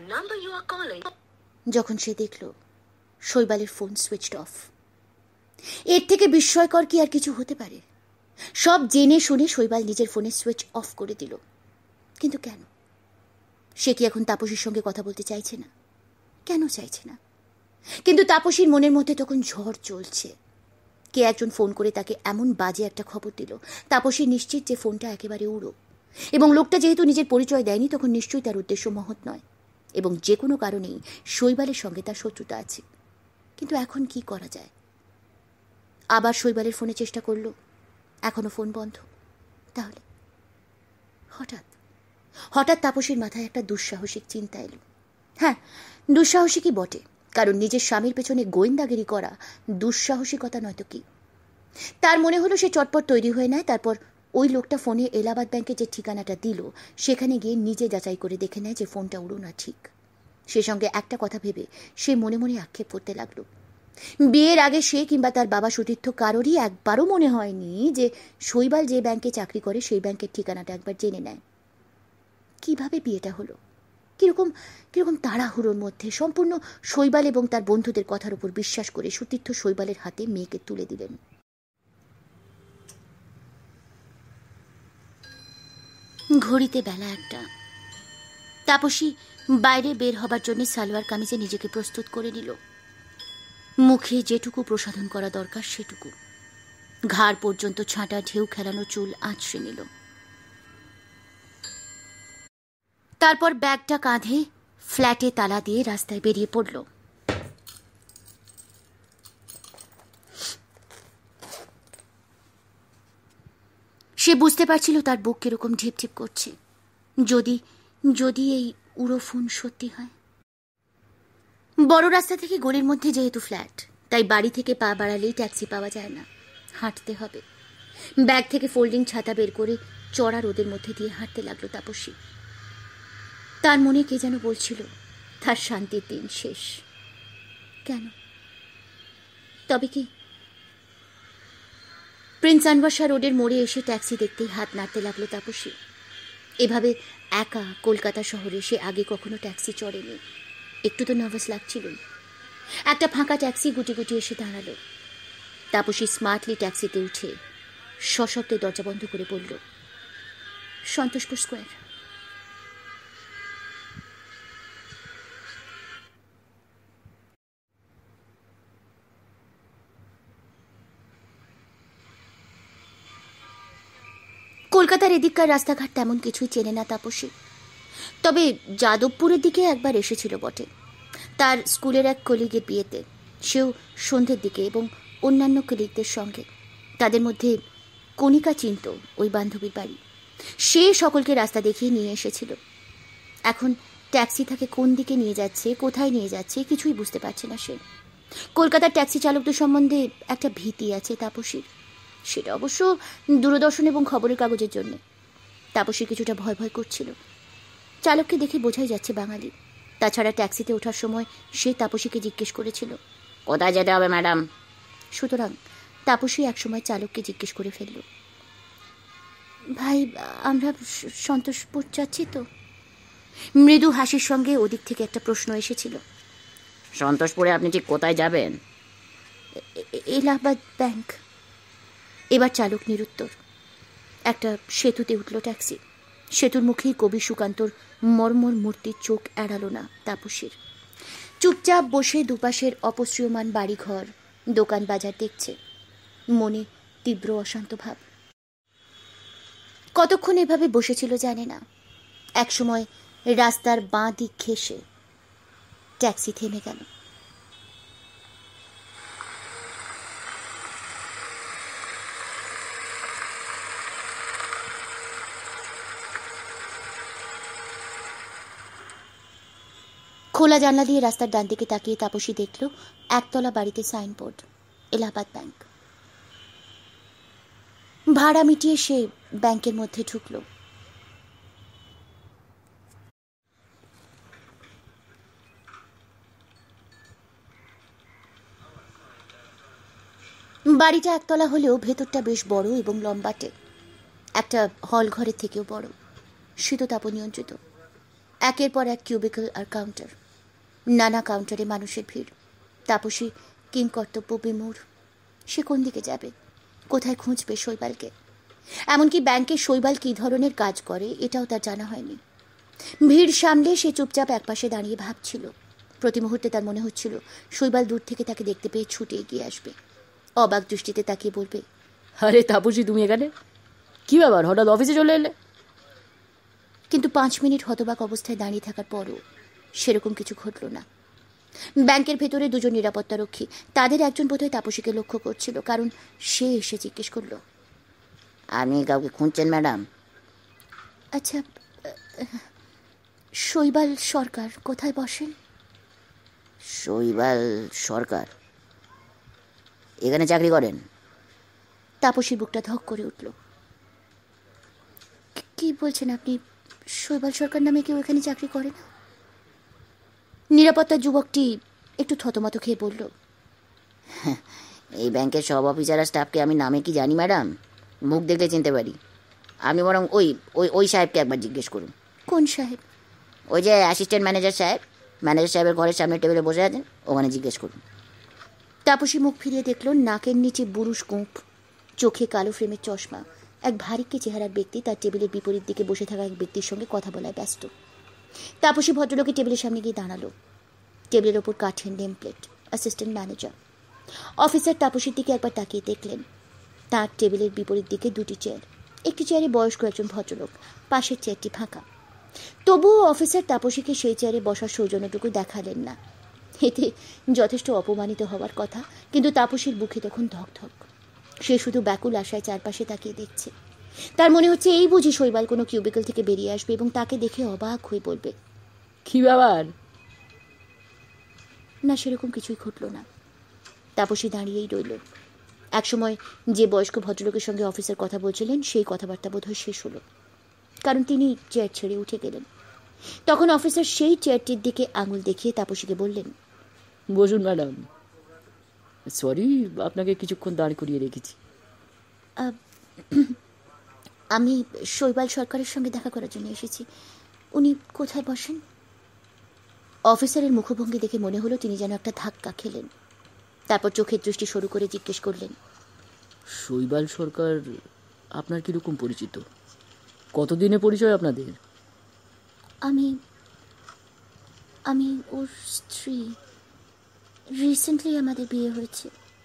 Speaker 1: যখন সে দেখল শৈবালের ফোন সুইচড অফ। এর থেকে বিস্ময়কর কি আর কিছু হতে পারে? সব জেনে শুনে শৈবাল নিজের ফোনে সুইচ অফ করে দিল। কিন্তু কেন? সে কি এখন তাপসীর সঙ্গে কথা বলতে চাইছে না? কেন চাইছে না? কিন্তু তাপসীর মনের মধ্যে তখন ঝড় চলছে। কে একজন ফোন করে তাকে এমন বাজে একটা খবর দিল। তাপসী নিশ্চিত যে ফোনটা একেবারে উড়ো, এবং লোকটা যেহেতু নিজের পরিচয় দেয়নি তখন নিশ্চয়ই তার উদ্দেশ্য মহৎ নয়, এবং যে কোনো কারণেই শৈবালের সঙ্গে তার শত্রুতা আছে। কিন্তু এখন কি করা যায়? আবার শৈবালের ফোনে চেষ্টা করল, এখনো ফোন বন্ধ। তাহলে হঠাৎ হঠাৎ তাপসীর মাথায় একটা দুঃসাহসিক চিন্তা এলো। হ্যাঁ, দুঃসাহসিকই বটে, কারণ নিজের স্বামীর পেছনে গোয়েন্দাগিরি করা দুঃসাহসিকতা নয়তো কি। তার মনে হলো সে চটপট তৈরি হয়ে নেয়, তারপর ওই লোকটা ফোনে এলাহাবাদ ব্যাংকে যে ঠিকানাটা দিল সেখানে গিয়ে নিজে যাচাই করে দেখে নেয় যে ফোনটা উড়ো না ঠিক। সে সঙ্গে একটা কথা ভেবে সে মনে মনে আক্ষেপ করতে লাগলো, বিয়ের আগে সে কিংবা তার বাবা সতীর্থ কারোরই একবারও মনে হয়নি যে শৈবাল যে ব্যাংকে চাকরি করে সেই ব্যাংকের ঠিকানাটা একবার জেনে নেয়। কিভাবে বিয়েটা হলো? কিরকম কিরকম তাড়াহুড়োর মধ্যে সম্পূর্ণ শৈবাল এবং তার বন্ধুদের কথার উপর বিশ্বাস করে সতীর্থ শৈবালের হাতে মেয়েকে তুলে দিলেন। ঘড়িতে বেলা 1টা। তাপসী বাইরে বের হবার জন্য সালোয়ার কামিজে নিজেকে প্রস্তুত করে নিল। মুখে যেটুকু প্রসাধন করা দরকার সেটুকু, ঘাড় পর্যন্ত ছাঁটা ঢেউ খেলানো চুল আঁচড়ে নিল। তারপর ব্যাগটা কাঁধে ফ্ল্যাটে তালা দিয়ে রাস্তায় বেরিয়ে পড়ল। সে বুঝতে পারছিল তার বুক কিরকম ঢিপঢিপ করছে। যদি যদি এই উড়ো ফোন সত্যি হয়। বড় রাস্তা থেকে গলির মধ্যে যেহেতু ফ্ল্যাট, তাই বাড়ি থেকে পা বাড়ালেই ট্যাক্সি পাওয়া যায় না, হাঁটতে হবে। ব্যাগ থেকে ফোল্ডিং ছাতা বের করে চড়া রোদের মধ্যে দিয়ে হাঁটতে লাগলো তাপসী। তার মনে কে যেন বলছিল তার শান্তির দিন শেষ। কেন? তবে কি? প্রিন্স আনভার্সা রোডের মোড়ে এসে ট্যাক্সি দেখতেই হাত নাড়তে লাগলো তাপসী। এভাবে একা কলকাতা শহরে সে আগে কখনো ট্যাক্সি চড়েনি, একটু তো নার্ভাস লাগছিল। একটা ফাঁকা ট্যাক্সি গুটি গুটি এসে দাঁড়ালো। তাপসী স্মার্টলি ট্যাক্সিতে উঠে সশব্দে দরজা বন্ধ করে বলল, সন্তোষপুর স্কোয়ার। কলকাতার এদিককার রাস্তাঘাট তেমন কিছুই চেনে না তাপসী, তবে যাদবপুরের দিকে একবার এসেছিল বটে। তার স্কুলের এক কলিগের বিয়েতে, সেও সন্ধ্যের দিকে এবং অন্যান্য কলিগদের সঙ্গে। তাদের মধ্যে কণিকা চিনত ওই বান্ধবীর বাড়ি। সে সকলকে রাস্তা দেখিয়ে নিয়ে এসেছিল। এখন ট্যাক্সি তাকে কোন দিকে নিয়ে যাচ্ছে, কোথায় নিয়ে যাচ্ছে কিছুই বুঝতে পারছে না সে। কলকাতার ট্যাক্সি চালকদের সম্বন্ধে একটা ভীতি আছে তাপসীর, সেটা অবশ্য দূরদর্শন এবং খবরের কাগজের জন্য। তাপসী কিছুটা ভয় ভয় করছিল। চালককে দেখে বোঝাই যাচ্ছে বাঙালি। তাছাড়া ট্যাক্সিতে ওঠার সময় সে তাপসীকে জিজ্ঞেস করেছিল,
Speaker 2: কোথায় যেতে হবে ম্যাডাম?
Speaker 1: সুতরাং তাপসী একসময় চালককে জিজ্ঞেস করে ফেলল, ভাই আমরা সন্তোষপুর যাচ্ছি তো? মৃদু হাসির সঙ্গে ওদিক থেকে একটা প্রশ্ন এসেছিল,
Speaker 2: সন্তোষপুরে আপনি ঠিক কোথায় যাবেন?
Speaker 1: এলাহাবাদ ব্যাংক। এবার চালক নিরুত্তর। একটা সেতুতে উঠল ট্যাক্সি। সেতুর মুখেই কবি সুকান্তর মর্মর মূর্তির চোখ এড়ালো না তাপসীর। চুপচাপ বসে দুপাশের অপশ্রিয়মান বাড়িঘর, দোকান বাজার দেখছে, মনে তীব্র অশান্ত ভাব। কতক্ষণ এভাবে বসেছিল জানে না। একসময় রাস্তার বাঁ দিক ঘেঁষে ট্যাক্সি থেমে গেল। খোলা জানলা দিয়ে রাস্তার ডান দিকে তাকিয়ে তাপসী দেখল একতলা বাড়িতে সাইনবোর্ড, এলাহাবাদ ব্যাংক। ভাড়া মিটিয়ে সে ব্যাংকের মধ্যে ঢুকল। বাড়িটা একতলা হলেও ভেতরটা বেশ বড় এবং লম্বাটে, একটা হল ঘরের থেকেও বড়, শীততাপ নিয়ন্ত্রিত। একের পর এক কিউবিকল আর কাউন্টার, নানা কাউন্টারে মানুষের ভিড়। তাপসী কিংকর্তব্য বিমূঢ়। সে কোন দিকে যাবে, কোথায় খুঁজবে শৈবালকে? এমনকি ব্যাংকে শৈবাল কী ধরনের কাজ করে এটাও তার জানা হয়নি। ভিড় সামলে সে চুপচাপ একপাশে দাঁড়িয়ে ভাবছিল। প্রতি মুহূর্তে তার মনে হচ্ছিল শৈবাল দূর থেকে তাকে দেখতে পেয়ে ছুটে এগিয়ে আসবে, অবাক দৃষ্টিতে তাকিয়ে বলবে,
Speaker 3: আরে তাপসী তুমি এখানে? কি ব্যাপার, হঠাৎ অফিসে চলে এলে?
Speaker 1: কিন্তু 5 মিনিট হতবাক অবস্থায় দাঁড়িয়ে থাকার পরও সেরকম কিছু ঘটল না। ব্যাংকের ভেতরে দুজন নিরাপত্তারক্ষী, তাদের একজন বোধহয় তাপসীকে লক্ষ্য করছিল, কারণ সে এসে জিজ্ঞেস করল,
Speaker 2: আপনি কাউকে খুঁজছেন ম্যাডাম?
Speaker 1: আচ্ছা, শৈবাল সরকার কোথায় বসেন?
Speaker 2: শৈবাল সরকার এখানে চাকরি করেন?
Speaker 1: তাপসীর বুকটা ধক করে উঠল। কি বলছেন আপনি? শৈবাল সরকার নামে কেউ এখানে চাকরি করে না? নিরাপত্তার যুবকটি একটু থতমত খেয়ে বলল,
Speaker 2: এই ব্যাংকের সব অফিসার আর স্টাফকে আমি নামে কি জানি ম্যাডাম, মুখ দেখলে চিনতে পারি। আপনি বরং ওই ওই ওই সাহেবকে একবার জিজ্ঞেস করুন।
Speaker 1: কোন সাহেব?
Speaker 2: ওই যে অ্যাসিস্ট্যান্ট ম্যানেজার সাহেব, ম্যানেজার সাহেবের ঘরের সামনে টেবিলে বসে আছেন, ওখানে জিজ্ঞেস করুন।
Speaker 1: তাপসী মুখ ফিরিয়ে দেখল নাকের নিচে বুরুশ গোঁফ, চোখে কালো ফ্রেমের চশমা এক ভারিক্কি চেহারার ব্যক্তি তার টেবিলের বিপরীত দিকে বসে থাকা এক ব্যক্তির সঙ্গে কথা বলায় ব্যস্ত। তাপসী ভদ্রলোকের টেবিলের সামনে গিয়ে দাঁড়ালো। টেবিলের ওপর কাঠের name plate, assistant manager. Officer তাপসীর দিকে একবার তাকিয়ে দেখলেন। তার টেবিলের বিপরীত দিকে দুটি চেয়ার, একটি চেয়ারে বয়স্ক একজন ভদ্রলোক, পাশের চেয়ারটি ফাঁকা। তবুও অফিসার তাপসীকে সেই চেয়ারে বসার সৌজন্যটুকু দেখালেন না। এতে যথেষ্ট অপমানিত হওয়ার কথা, কিন্তু তাপসীর বুকে তখন ধকধক। সে শুধু ব্যাকুল আশায় চারপাশে তাকিয়ে দেখছে। তার মনে হচ্ছে এই বুঝি শৈবাল কোনো কিউবিকল থেকে বেরিয়ে আসবে এবং তাকে দেখে অবাক হয়ে বলবে,
Speaker 3: কি ব্যাপার?
Speaker 1: না, সেরকম কিছুই ঘটল না। তাপসী দাঁড়িয়েই রইল। একসময় যে বয়স্ক ভদ্রলোকের সঙ্গে অফিসার কথা বলছিলেন সেই কথাবার্তা বোধহয় শেষ হলো, কারণ তিনি চেয়ার ছেড়ে উঠে গেলেন। তখন অফিসার সেই চেয়ারটির দিকে আঙুল দেখিয়ে তাপসীকে বললেন,
Speaker 3: বসুন ম্যাডাম। সরি, আপনাকে কিছুক্ষণ দাঁড় করিয়ে রেখেছি।
Speaker 1: আমি শৈবাল সরকারের সঙ্গে দেখা করার জন্য এসেছি। উনি কোথায় বসেন? অফিসারের মুখভঙ্গি দেখে মনে হলো তিনি যেন একটা ধাক্কা খেলেন। তারপর চোখের দৃষ্টি শুরু করে জিজ্ঞেস করলেন,
Speaker 3: শৈবাল সরকার আপনার কিরকম পরিচিত? কতদিনে পরিচয় আপনাদের?
Speaker 1: আমি আমি ওর স্ত্রী। রিসেন্টলি আমাদের বিয়ে হয়েছে।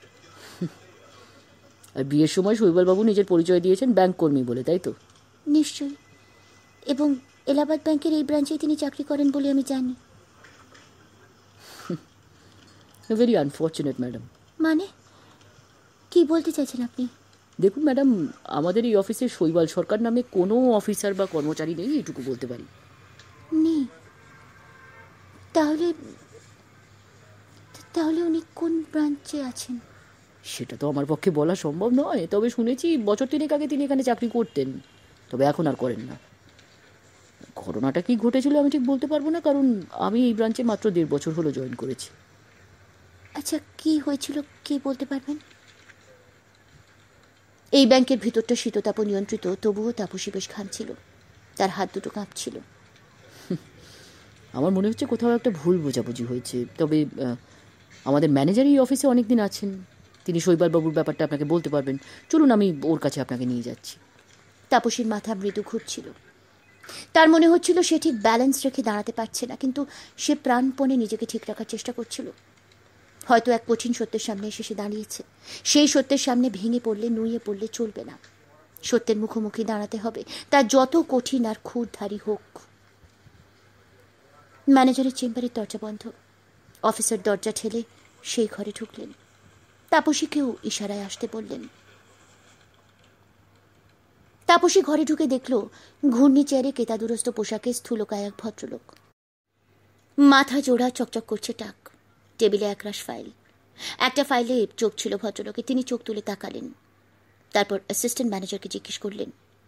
Speaker 3: আর বিয়ের সময় শৈবালবাবু নিজের পরিচয় দিয়েছেন ব্যাংক কর্মী বলে, তাই তো?
Speaker 1: নিশ্চয়ই, এবং এলাহাবাদ ব্যাংকের এই ব্রাঞ্চে তিনি চাকরি করেন বলে আমি জানি।
Speaker 3: Very unfortunate madam.
Speaker 1: মানে কি বলতে চাইছেন আপনি?
Speaker 3: দেখুন ম্যাডাম, আমাদের এই অফিসে শৈবাল সরকার নামে কোনো অফিসার বা কর্মচারী নেই, এইটুকু বলতে পারি।
Speaker 1: নেই? তাহলে তাহলে উনি কোন ব্রাঞ্চে আছেন?
Speaker 3: সেটা তো আমার পক্ষে বলা সম্ভব নয়, তবে শুনেছি বছর তিনেক আগে তিনি এখানে চাকরি করতেন, তবে এখন আর করেন না। ঘটনাটা কি ঘটেছিল আমি ঠিক বলতে পারবো না, কারণ আমি এই ব্রাঞ্চে মাত্র 1.5 বছর হলো জয়েন করেছি।
Speaker 1: আচ্ছা, কি হয়েছিল কি বলতে পারবেন? এই ব্যাংকের ভিতরটা শীততাপ নিয়ন্ত্রিত, তবুও তাপসী বেশ ঘামছিল। তার হাত দুটো কাঁপছিল।
Speaker 3: আমার মনে হচ্ছে কোথাও একটা ভুল বোঝাবুঝি হয়েছে, তবে আমাদের ম্যানেজার এই অফিসে অনেকদিন আছেন, তিনি শৈবালবাবুর ব্যাপারটা আপনাকে বলতে পারবেন। চলুন, আমি ওর কাছে আপনাকে নিয়ে যাচ্ছি।
Speaker 1: তাপসীর মাথা মৃদু ঘুরছিল। তার মনে হচ্ছিল সে ঠিক ব্যালেন্স রেখে দাঁড়াতে পারছে না, কিন্তু সে প্রাণপণে নিজেকে ঠিক রাখার চেষ্টা করছিল। হয়তো এক কঠিন সত্যের সামনে এসে সে দাঁড়িয়েছে। সেই সত্যের সামনে ভেঙে পড়লে, নুয়ে পড়লে চলবে না। সত্যের মুখোমুখি দাঁড়াতে হবে, তা যত কঠিন আর ক্ষুরধারী হোক। ম্যানেজারের চেম্বারের দরজা বন্ধ। অফিসার দরজা ঠেলে সেই ঘরে ঢুকলেন। তাপসীকেও ইশারায় আসতে বললেন। তাপসী ঘরে ঢুকে দেখল ঘূর্ণি চেয়ারে কেতাদুরস্ত পোশাকে স্থূলকায় এক ভদ্রলোক। মাথা জোড়া চকচক করছে টাক, টেবিলে একরাশ ফাইল। একটা ফাইলে চোখ ছিল ভদ্রলোকের। তিনি চোখ তুলে তাকালেন, তারপর অ্যাসিস্ট্যান্ট ম্যানেজারকে জিজ্ঞেস করলেন,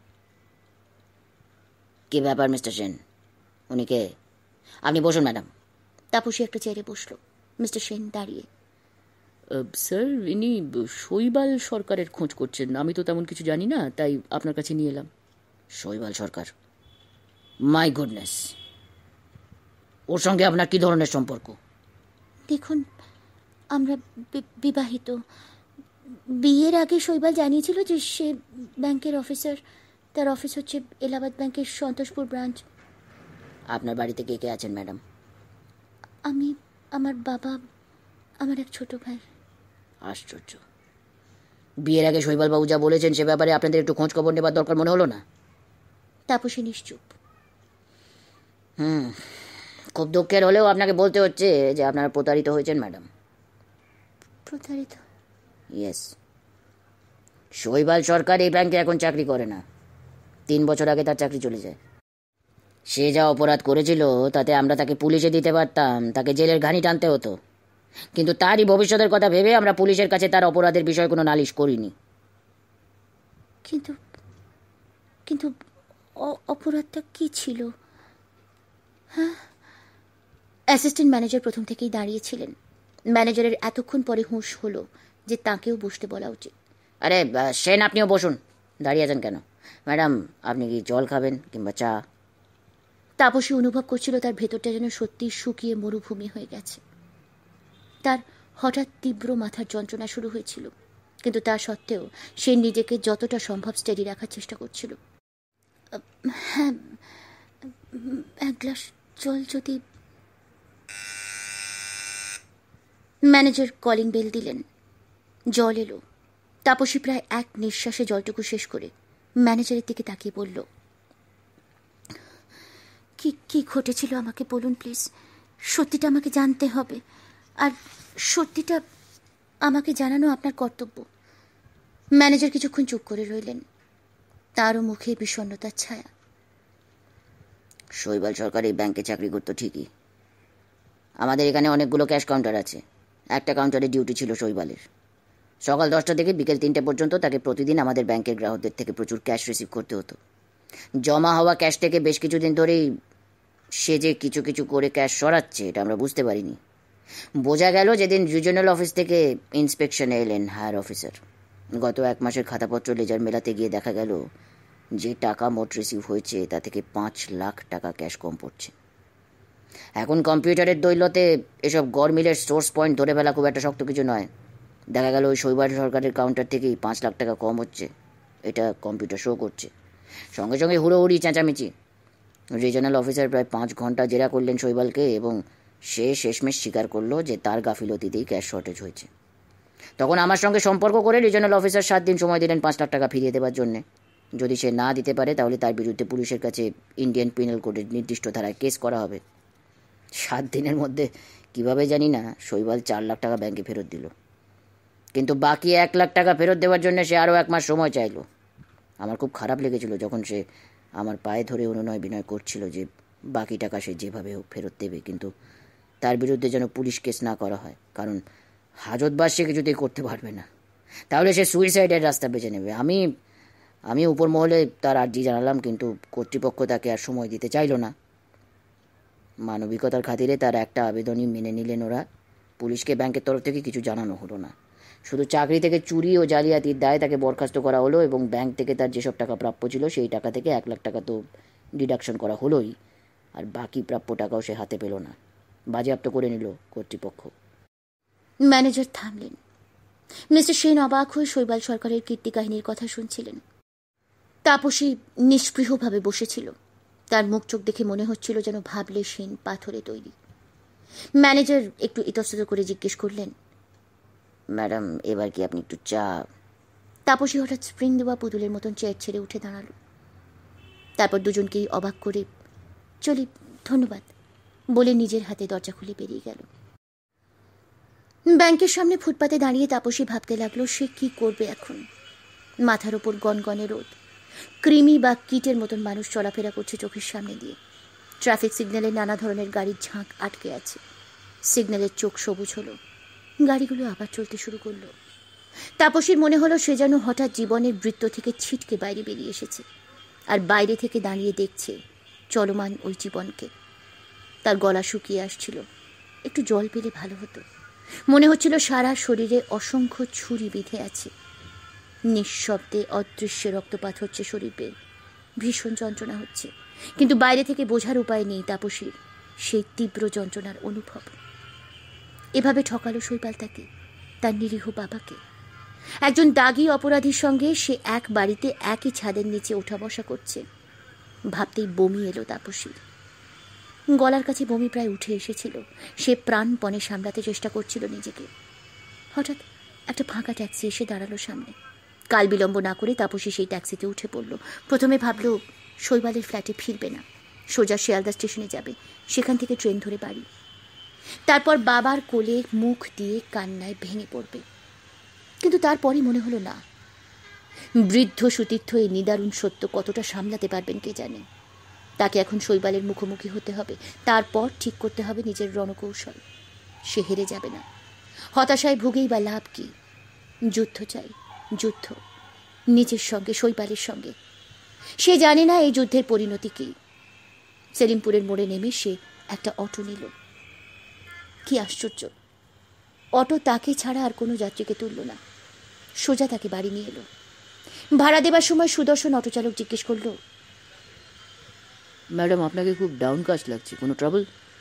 Speaker 2: কি ব্যাপার মিস্টার সেন? উনি কে? আপনি বসুন ম্যাডাম।
Speaker 1: তাপসী একটা চেয়ারে বসল। মিস্টার সেন দাঁড়িয়ে।
Speaker 3: স্যার, ইনি শৈবাল সরকারের খোঁজ করছেন। আমি তো তেমন কিছু জানি না, তাই আপনার কাছে নিয়ে এলাম।
Speaker 2: শৈবাল সরকার? মাই গুডনেস, ওর সঙ্গে আপনার কি ধরনের সম্পর্ক?
Speaker 1: দেখুন, আমরা বিবাহিত। বিয়ের আগে শৈবাল জানিয়েছিল যে সে ব্যাংকের অফিসার। তার অফিস হচ্ছে এলাহাবাদ ব্যাংকের সন্তোষপুর ব্রাঞ্চ।
Speaker 2: আপনার বাড়িতে কে কে আছেন ম্যাডাম?
Speaker 1: আমি, আমার বাবা, আমার এক ছোট ভাই।
Speaker 2: আশ্চর্য, বিয়ের আগে শৈবালবাবু যা বলেছেন সে ব্যাপারে আপনাদের একটু খোঁজ খবর নেবার দরকার মনে হলো না?
Speaker 1: তাপসী নিশ্চুপ।
Speaker 3: খুব দুঃখের হলেও আপনাকে বলতে হচ্ছে যে আপনারা প্রতারিত হয়েছেন ম্যাডাম।
Speaker 1: প্রতারিত?
Speaker 3: ইয়েস। শৈবাল সরকার এই ব্যাংকে এখন চাকরি করে না। 3 বছর আগে তার চাকরি চলে যায়। সে যা অপরাধ করেছিল তাতে আমরা তাকে পুলিশে দিতে পারতাম, তাকে জেলের ঘানি টানতে হতো, কিন্তু তারই ভবিষ্যতের কথা ভেবে আমরা পুলিশের কাছে তার অপরাধের বিষয়ে কোনো নালিশ করিনি।
Speaker 1: কিন্তু কিন্তু অপরাধটা কি ছিল? হ্যাঁ, অ্যাসিস্ট্যান্ট ম্যানেজার প্রথম থেকেই দাঁড়িয়েছিলেন। ম্যানেজারের এতক্ষণ পরে হুঁশ হলো যে তাকেও বসতে বলা উচিত।
Speaker 3: আরে সেন, আপনিও বসুন। দাঁড়িয়ে আছেন কেন? ম্যাডাম, আপনি কি জল খাবেন কিংবা চা?
Speaker 1: তাপসী অনুভব করছিল তার ভেতরটা যেন সত্যি শুকিয়ে মরুভূমি হয়ে গেছে। তার হঠাৎ তীব্র মাথার যন্ত্রণা শুরু হয়েছিল, কিন্তু তা সত্ত্বেও সে নিজেকে যতটা সম্ভব স্টেডি রাখার চেষ্টা করছিল। হ্যাঁ, 1 গ্লাস জল যদি। ম্যানেজার কলিং বেল দিলেন। জল এলো। তাপসী প্রায় এক নিঃশ্বাসে জলটুকু শেষ করে ম্যানেজারের দিকে তাকিয়ে বলল, কি ঘটেছিল আমাকে বলুন প্লিজ। সত্যিটা আমাকে জানতে হবে, আর সত্যিটা আমাকে জানানো আপনার কর্তব্য। ম্যানেজার কিছুক্ষণ চুপ করে রইলেন, তারও মুখে বিষণ্ণতার ছায়া।
Speaker 3: শৈবাল সরকার এই ব্যাংকে চাকরি করতো ঠিকই। আমাদের এখানে অনেকগুলো ক্যাশ কাউন্টার আছে। একটা কাউন্টারে ডিউটি ছিল শৈবালের। সকাল 10টা থেকে বিকেল 3টে পর্যন্ত তাকে প্রতিদিন আমাদের ব্যাংকের গ্রাহকদের থেকে প্রচুর ক্যাশ রিসিভ করতে হতো। জমা হওয়া ক্যাশ থেকে বেশ কিছুদিন ধরেই সে যে কিছু কিছু করে ক্যাশ সরাচ্ছে এটা আমরা বুঝতে পারিনি। বোঝা গেল যেদিন রিজনাল অফিস থেকে ইন্সপেকশনে এলেন হায়ার অফিসার। গত 1 মাসের খাতাপত্র লেজার মেলাতে গিয়ে দেখা গেল যে টাকা মোট রিসিভ হয়েছে তা থেকে 5 লাখ টাকা ক্যাশ কম পড়ছে। এখন কম্পিউটারের দৌলতে এসব গড়মিলের সোর্স পয়েন্ট ধরে ফেলা খুব একটা শক্ত কিছু নয়। দেখা গেল ওই শৈবাল সরকারের কাউন্টার থেকেই 5 লাখ টাকা কম হচ্ছে, এটা কম্পিউটার শো করছে। সঙ্গে সঙ্গে হুড়োহুড়ি চেঁচামেচি। রিজনাল অফিসার প্রায় 5 ঘন্টা জেরা করলেন শৈবালকে, এবং সে শেষমেশ স্বীকার করলো যে তার গাফিলতিতেই ক্যাশ শর্টেজ হয়েছে। তখন আমার সঙ্গে সম্পর্ক করে রিজনাল অফিসার 7 দিন সময় দিলেন 5 লাখ টাকা ফিরিয়ে দেওয়ার জন্যে। যদি সে না দিতে পারে তাহলে তার বিরুদ্ধে পুলিশের কাছে ইন্ডিয়ান পিনাল কোডের নির্দিষ্ট ধারায় কেস করা হবে। 7 দিনের মধ্যে কিভাবে জানি না শৈবাল 4 লাখ টাকা ব্যাংকে ফেরত দিল, কিন্তু বাকি 1 লাখ টাকা ফেরত দেওয়ার জন্য সে আরও 1 মাস সময় চাইল। আমার খুব খারাপ লেগেছিল যখন সে আমার পায়ে ধরে অনুনয় বিনয় করছিল যে বাকি টাকা সে যেভাবে হোক ফেরত দেবে, কিন্তু তার বিরুদ্ধে যেন পুলিশ কেস না করা হয়, কারণ হাজতবাস সে কিছুতেই করতে পারবে না। তাহলে সে সুইসাইডের রাস্তা বেছে নেবে। আমি উপর মহলে তার আর্জি জানালাম, কিন্তু কর্তৃপক্ষ তাকে আর সময় দিতে চাইল না। মানবিকতার খাতিরে তার একটা আবেদনই মেনে নিলেন ওরা। পুলিশকে ব্যাংকের তরফ থেকে কিছু জানানো হলো না, শুধু চাকরি থেকে চুরি ও জালিয়াতির দায়ে তাকে বরখাস্ত করা হলো, এবং ব্যাংক থেকে তার যেসব টাকা প্রাপ্য ছিল সেই টাকা থেকে 1 লাখ টাকা তো ডিডাকশন করা হলোই, আর বাকি প্রাপ্য টাকাও সে হাতে পেল না, বাজেয়াপ্ত করে নিল কর্তৃপক্ষ।
Speaker 1: ম্যানেজার থামলেন। মিস্টার সেন অবাক হয়ে শৈবাল সরকারের কীর্তি কাহিনীর কথা শুনছিলেন। তাপসী নিষ্পৃহভাবে বসেছিল। তার মুখ চোখ দেখে মনে হচ্ছিল যেন ভাবলে সেন পাথরে তৈরি। ম্যানেজার একটু ইতস্তত করে জিজ্ঞেস করলেন,
Speaker 3: ম্যাডাম, এবার কি আপনি একটু চা?
Speaker 1: তাপসী হঠাৎ স্প্রিং দেওয়া পুতুলের মতন চেয়ার ছেড়ে উঠে দাঁড়ালো। তারপর দুজনকেই অবাক করে চলি, ধন্যবাদ বলে নিজের হাতে দরজা খুলে বেরিয়ে গেল। ব্যাংকের সামনে ফুটপাতে দাঁড়িয়ে তাপসী ভাবতে লাগলো সে কি করবে এখন। মাথার ওপর গনগনে রোদ, কৃমি বা কীটের মতন মানুষ চলাফেরা করছে চোখের সামনে দিয়ে। ট্রাফিক সিগন্যালে নানা ধরনের গাড়ির ঝাঁক আটকে আছে। সিগন্যালের চোখ সবুজ হলো, গাড়িগুলো আবার চলতে শুরু করলো। তাপসীর মনে হলো সে যেন হঠাৎ জীবনের বৃত্ত থেকে ছিটকে বাইরে বেরিয়ে এসেছে, আর বাইরে থেকে দাঁড়িয়ে দেখছে চলমান ওই জীবনকে। তার গলা শুকিয়ে আসছিল, একটু জল পেলে ভালো হতো। মনে হচ্ছিল সারা শরীরে অসংখ্য ছুরি বিঁধে আছে। নিঃশব্দে অদৃশ্য রক্তপাত হচ্ছে শরীর বেয়ে, ভীষণ যন্ত্রণা হচ্ছে, কিন্তু বাইরে থেকে বোঝার উপায় নেই তাপসীর সেই তীব্র যন্ত্রণার অনুভব। এভাবে ঠকালো শৈবাল তাকে, তার নিরীহ বাবাকে। একজন দাগী অপরাধীর সঙ্গে সে এক বাড়িতে একই ছাদের নিচে ওঠা বসা করছে। ভাবতেই বমি এলো তাপসীর। গলার কাছে বমি প্রায় উঠে এসেছিল। সে প্রাণপণে সামলাতে চেষ্টা করছিল নিজেকে। হঠাৎ একটা ফাঁকা ট্যাক্সি এসে দাঁড়ালো সামনে। কাল বিলম্ব না করে তাপসী সেই ট্যাক্সিতে উঠে পড়ল। প্রথমে ভাবল শৈবালের ফ্ল্যাটে ফিরবে না, সোজা শিয়ালদা স্টেশনে যাবে, সেখান থেকে ট্রেন ধরে বাড়ি। তারপর বাবার কোলে মুখ দিয়ে কান্নায় ভেঙে পড়বে। কিন্তু তারপরই মনে হলো না, বৃদ্ধ সুতীর্থ এই নিদারুণ সত্য কতটা সামলাতে পারবেন কে জানে। তাকে এখন শৈবালের মুখোমুখি হতে হবে, তারপর ঠিক করতে হবে নিজের রণকৌশল। সে হেরে যাবে না, হতাশায় ভুগেই বা লাভ কি? যুদ্ধ চাই, যুদ্ধ, নিজের সঙ্গে, শৈবালের সঙ্গে। সে জানে না এই যুদ্ধের পরিণতি কি। সেলিমপুরের মোড়ে নেমে সে একটা অটো নিল। কি আশ্চর্য, অটো তাকে ছাড়া আর কোনো যাত্রীকে তুলল না, সোজা তাকে বাড়ি নিয়ে এলো। ভাড়া দেবার সময় সুদর্শন অটো চালক জিজ্ঞেস করলো,
Speaker 3: ম্যাডাম, আপনাকে খুব ডাউনকাস্ট লাগছে, কোনো ট্রাবল?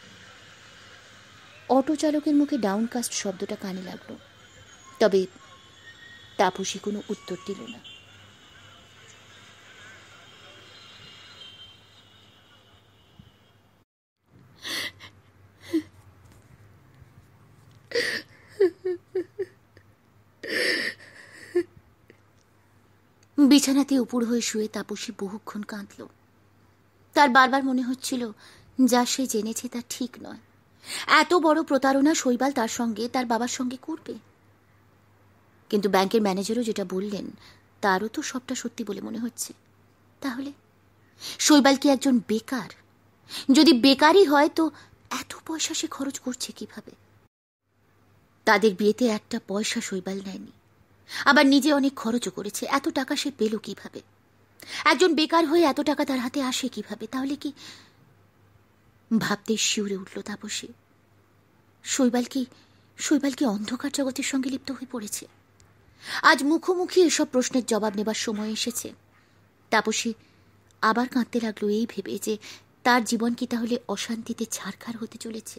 Speaker 1: অটো চালকের মুখে ডাউনকাস্ট শব্দটা কানে লাগলো, তবে তাপসী কোনো উত্তর দিল না। বিছানাতে উপুর হয়ে শুয়ে তাপসী বহুক্ষণ কাঁদল। তার বারবার মনে হচ্ছিল যা সে জেনেছে তা ঠিক নয়। এত বড় প্রতারণা শৈবাল তার সঙ্গে, তার বাবার সঙ্গে করবে। কিন্তু ব্যাংকের ম্যানেজারও যেটা বললেন তারও তো সবটা সত্যি বলে মনে হচ্ছে। তাহলে শৈবাল কি একজন বেকার? যদি বেকারই হয় তো এত পয়সা সে খরচ করছে কিভাবে? তাদের বিয়েতে একটা পয়সা শৈবাল নেয়নি, আবার নিজে অনেক খরচও করেছে। এত টাকা সে পেল কিভাবে? একজন বেকার হয়ে এত টাকা তার হাতে আসে কিভাবে? তাহলে কি? ভাবতে শিউরে উঠল তাপসী। শৈবাল কি অন্ধকার জগতের সঙ্গে লিপ্ত হয়ে পড়েছে? আজ মুখোমুখি এসব প্রশ্নের জবাব নেবার সময় এসেছে। তাপসী আবার কাঁদতে লাগলো এই ভেবে যে তার জীবন কি তাহলে অশান্তিতে ছারখার হতে চলেছে।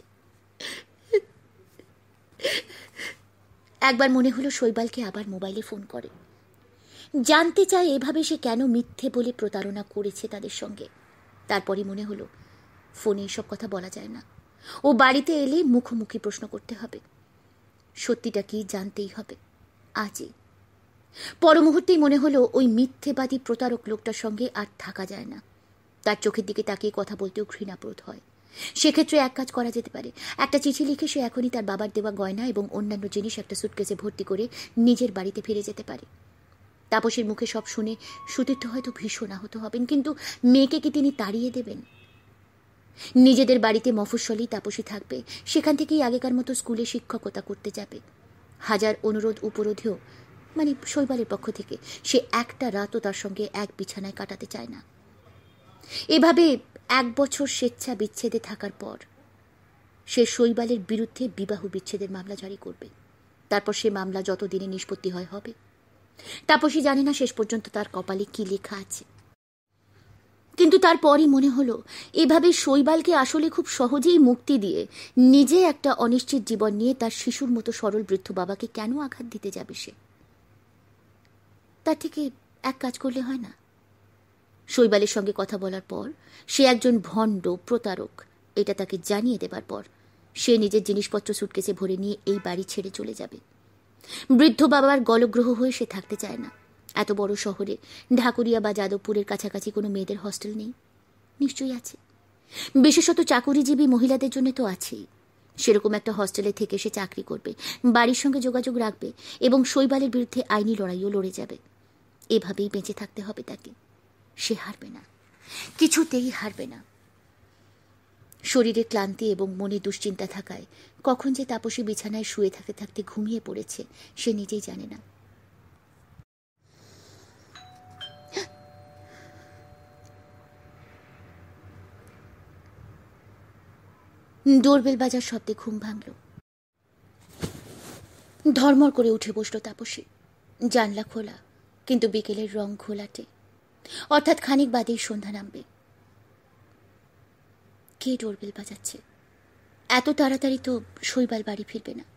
Speaker 1: একবার মনে হলো শৈবালকে আবার মোবাইলে ফোন করে, জানতে চায় এভাবে সে কেন মিথ্যে বলে প্রতারণা করেছে তাদের সঙ্গে। তারপরে মনে হলো ফোনে এসব কথা বলা যায় না, ও বাড়িতে এলে মুখোমুখি প্রশ্ন করতে হবে। সত্যিটা কি জানতেই হবে আজই। পর মুহূর্তেই মনে হলো ওই মিথ্যেবাদী প্রতারক লোকটার সঙ্গে আর থাকা যায় না। তার চোখের দিকে তাকিয়ে কথা বলতেও ঘৃণাবোধ হয়। সেক্ষেত্রে এক কাজ করা যেতে পারে, একটা চিঠি লিখে সে এখনই তার বাবার দেওয়া গয়না এবং অন্যান্য জিনিস একটা সুটকেসে ভর্তি করে নিজের বাড়িতে ফিরে যেতে পারে। তাপসীর মুখে সব শুনে সুতীর্থ হয়তো ভীষণ আহত হবেন, কিন্তু মেয়েকে কি তিনি তাড়িয়ে দেবেন? নিজেদের বাড়িতে মফস্বলেই তাপসী থাকবে, সেখান থেকেই আগেকার মতো স্কুলে শিক্ষকতা করতে যাবে। হাজার অনুরোধ উপরোধেও, মানে শৈবালের পক্ষ থেকে, সে একটা রাতও তার সঙ্গে এক বিছানায় কাটাতে চায় না। এভাবে 1 বছর স্বেচ্ছা বিচ্ছেদে থাকার পর সে শৈবালের বিরুদ্ধে বিবাহ বিচ্ছেদের মামলা জারি করবে। তারপর সে মামলা যতদিনে নিষ্পত্তি হয় হবে। তাপসী জানে না শেষ পর্যন্ত তার কপালে কি লেখা আছে। কিন্তু তারপরই মনে হলো এভাবে শৈবালকে আসলে খুব সহজেই মুক্তি দিয়ে নিজে একটা অনিশ্চিত জীবন নিয়ে তার শিশুর মতো সরল বৃদ্ধ বাবাকে কেন আঘাত দিতে যাবে সে? তার থেকে এক কাজ করলে হয় না? শৈবালের সঙ্গে কথা বলার পর সে একজন ভণ্ড প্রতারক এটা তাকে জানিয়ে দেবার পর সে নিজের জিনিসপত্র সুটকেসে ভরে নিয়ে এই বাড়ি ছেড়ে চলে যাবে। বৃদ্ধ বাবার গলগ্রহ হয়ে সে থাকতে চায় না। এত বড় শহরে ঢাকুরিয়া বা যাদবপুরের কাছাকাছি কোনো মেয়েদের হস্টেল নেই? নিশ্চয়ই আছে, বিশেষত চাকুরিজীবী মহিলাদের জন্য তো আছেই। সেরকম একটা হস্টেলে থেকে সে চাকরি করবে, বাড়ির সঙ্গে যোগাযোগ রাখবে এবং শৈবালের বিরুদ্ধে আইনি লড়াইও লড়ে যাবে। এভাবেই বেঁচে থাকতে হবে তাকে। সে হারবে না, কিছুতেই হারবে না। শরীরে ক্লান্তি এবং মনে দুশ্চিন্তা থাকায় কখন যে তাপসী বিছানায় শুয়ে থাকতে থাকতে ঘুমিয়ে পড়েছে সে নিজেই জানে না। ডোরবেল বাজার শব্দে ঘুম ভাঙল। ধর্মর করে উঠে বসল তাপসী। জানলা খোলা, কিন্তু বিকেলের রং ঘোলাটে, অর্থাৎ খানিক বাদেই সন্ধ্যা নামবে। কে ডোরবেল বাজাচ্ছে? এত তাড়াতাড়ি তো শৈবাল বাড়ি ফিরবে না।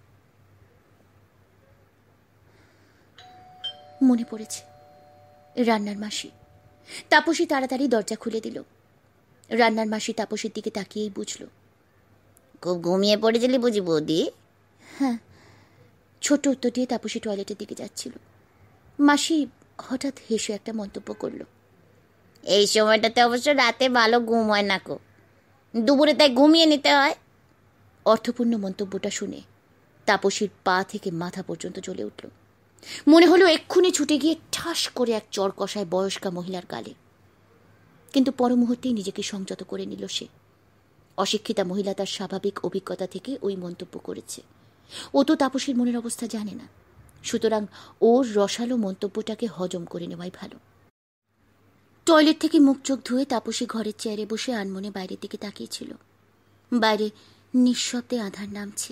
Speaker 1: মনে পড়েছে রান্নার মাসি। তাপসী তাড়াতাড়ি দরজা খুলে দিল। রান্নার মাসি তাপসীর দিকে তাকিয়েই বুঝল।
Speaker 2: খুব ঘুমিয়ে পড়েছিলি বুঝি বৌদি?
Speaker 1: হ্যাঁ, ছোট উত্তর দিয়ে তাপসী টয়লেটের দিকে যাচ্ছিল। মাসি হঠাৎ হেসে একটা মন্তব্য করল।
Speaker 2: এই সময়টাতে অবশ্য রাতে ভালো ঘুম হয় না কো, দুপুরে তাই ঘুমিয়ে নিতে হয়।
Speaker 1: অর্থপূর্ণ মন্তব্যটা শুনে তাপসীর পা থেকে মাথা পর্যন্ত জ্বলে উঠল। মনে হলো এক্ষুনি ছুটে গিয়ে ঠাস করে এক চর কষায় বয়স্কা মহিলার গালে। কিন্তু পর মুহূর্তেই নিজেকে সংযত করে নিল সে। অশিক্ষিতা মহিলা তার স্বাভাবিক অভিজ্ঞতা থেকে ওই মন্তব্য করেছে। ও তো তাপসীর মনের অবস্থা জানে না, সুতরাং ওর রসালো মন্তব্যটাকে হজম করে নেওয়াই ভালো। টয়লেট থেকে মুখ চোখ ধুয়ে তাপসী ঘরের চেয়ারে বসে আনমনে বাইরের দিকে তাকিয়েছিল। বাইরে নিঃশব্দে আঁধার নামছে।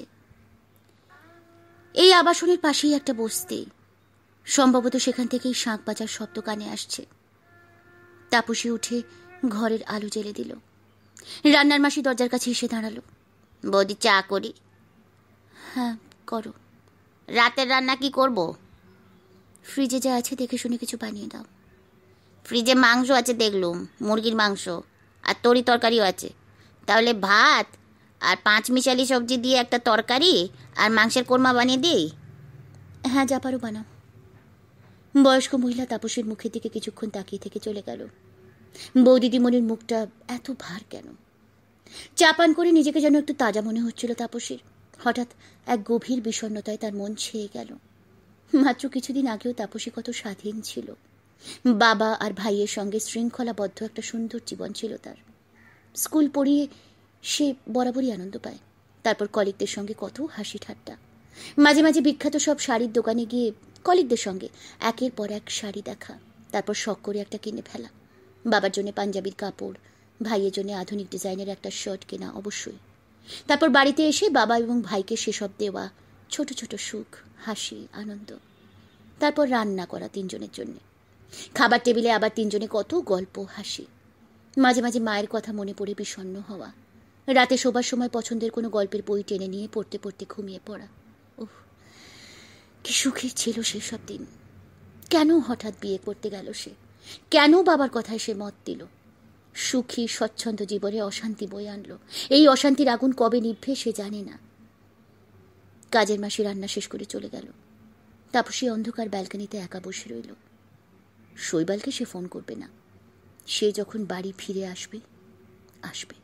Speaker 1: এই আবাসনের পাশেই একটা বস্তি, সম্ভবত সেখান থেকেই শাঁখ বাজার শব্দ কানে আসছে। তাপসী উঠে ঘরের আলো জ্বেলে দিল। রান্নার মাসি দরজার কাছে এসে দাঁড়ালো।
Speaker 2: বৌদি, চা করি?
Speaker 1: হ্যাঁ, করো।
Speaker 2: রাতের রান্না কি করব?
Speaker 1: ফ্রিজে যা আছে দেখে শুনে কিছু বানিয়ে দাও।
Speaker 2: ফ্রিজে মাংস আছে দেখলুম, মুরগির মাংস, আর তরি তরকারিও আছে। তাহলে ভাত আর 5 মিশালি সবজি দিয়ে একটা তরকারি আর মাংসের কোরমা বানিয়ে দিই?
Speaker 1: হ্যাঁ, যা পারো বানাও। বয়স্ক মহিলা তাপসীর মুখের দিকে কিছুক্ষণ তাকিয়ে থেকে চলে গেল। বৌদিদিমণির মুখটা এত ভার কেন? চা পান করে নিজেকে যেন একটু তাজা মনে হচ্ছিল তাপসীর। হঠাৎ এক গভীর বিষণ্ণতায় তার মন ছেয়ে গেল। মাত্র কিছুদিন আগেও তাপসী কত স্বাধীন ছিল। বাবা আর ভাইয়ের সঙ্গে শৃঙ্খলাবদ্ধ একটা সুন্দর জীবন ছিল তার। স্কুল পড়িয়ে সে বরাবরই আনন্দ পায়। তারপর কলিগদের সঙ্গে কত হাসি ঠাট্টা। মাঝে মাঝে বিখ্যাত সব শাড়ির দোকানে গিয়ে কলিগদের সঙ্গে একের পর এক শাড়ি দেখা, তারপর শখ করে একটা কিনে ফেলা। বাবার জন্য পাঞ্জাবির কাপড়, ভাইয়ের জন্য আধুনিক ডিজাইনের একটা শার্ট কেনা অবশ্যই। তারপর বাড়িতে এসে বাবা এবং ভাইকে সেসব দেওয়া, ছোট ছোট সুখ, হাসি, আনন্দ। তারপর রান্না করা 3 জনের জন্য। খাবার টেবিলে আবার 3 জনে কত গল্প, হাসি। মাঝে মাঝে মায়ের কথা মনে পড়ে বিষণ্ণ হওয়া। রাতে শোবার সময় পছন্দের কোনো গল্পের বই টেনে নিয়ে পড়তে পড়তে ঘুমিয়ে পড়া। ওহ, কি সুখের ছিল সেসব দিন। কেন হঠাৎ বিয়ে করতে গেল সে? কেন বাবার কথায় সে মত দিল? সুখী স্বচ্ছন্দ জীবনে অশান্তি বয়ে আনলো। এই অশান্তির আগুন কবে নিভবে সে জানে না। কাজের মাসি রান্না শেষ করে চলে গেল। তাপসী অন্ধকার ব্যালকনিতে একা বসে রইল। শৈবালকে সে ফোন করবে না। সে যখন বাড়ি ফিরে আসবে আসবে।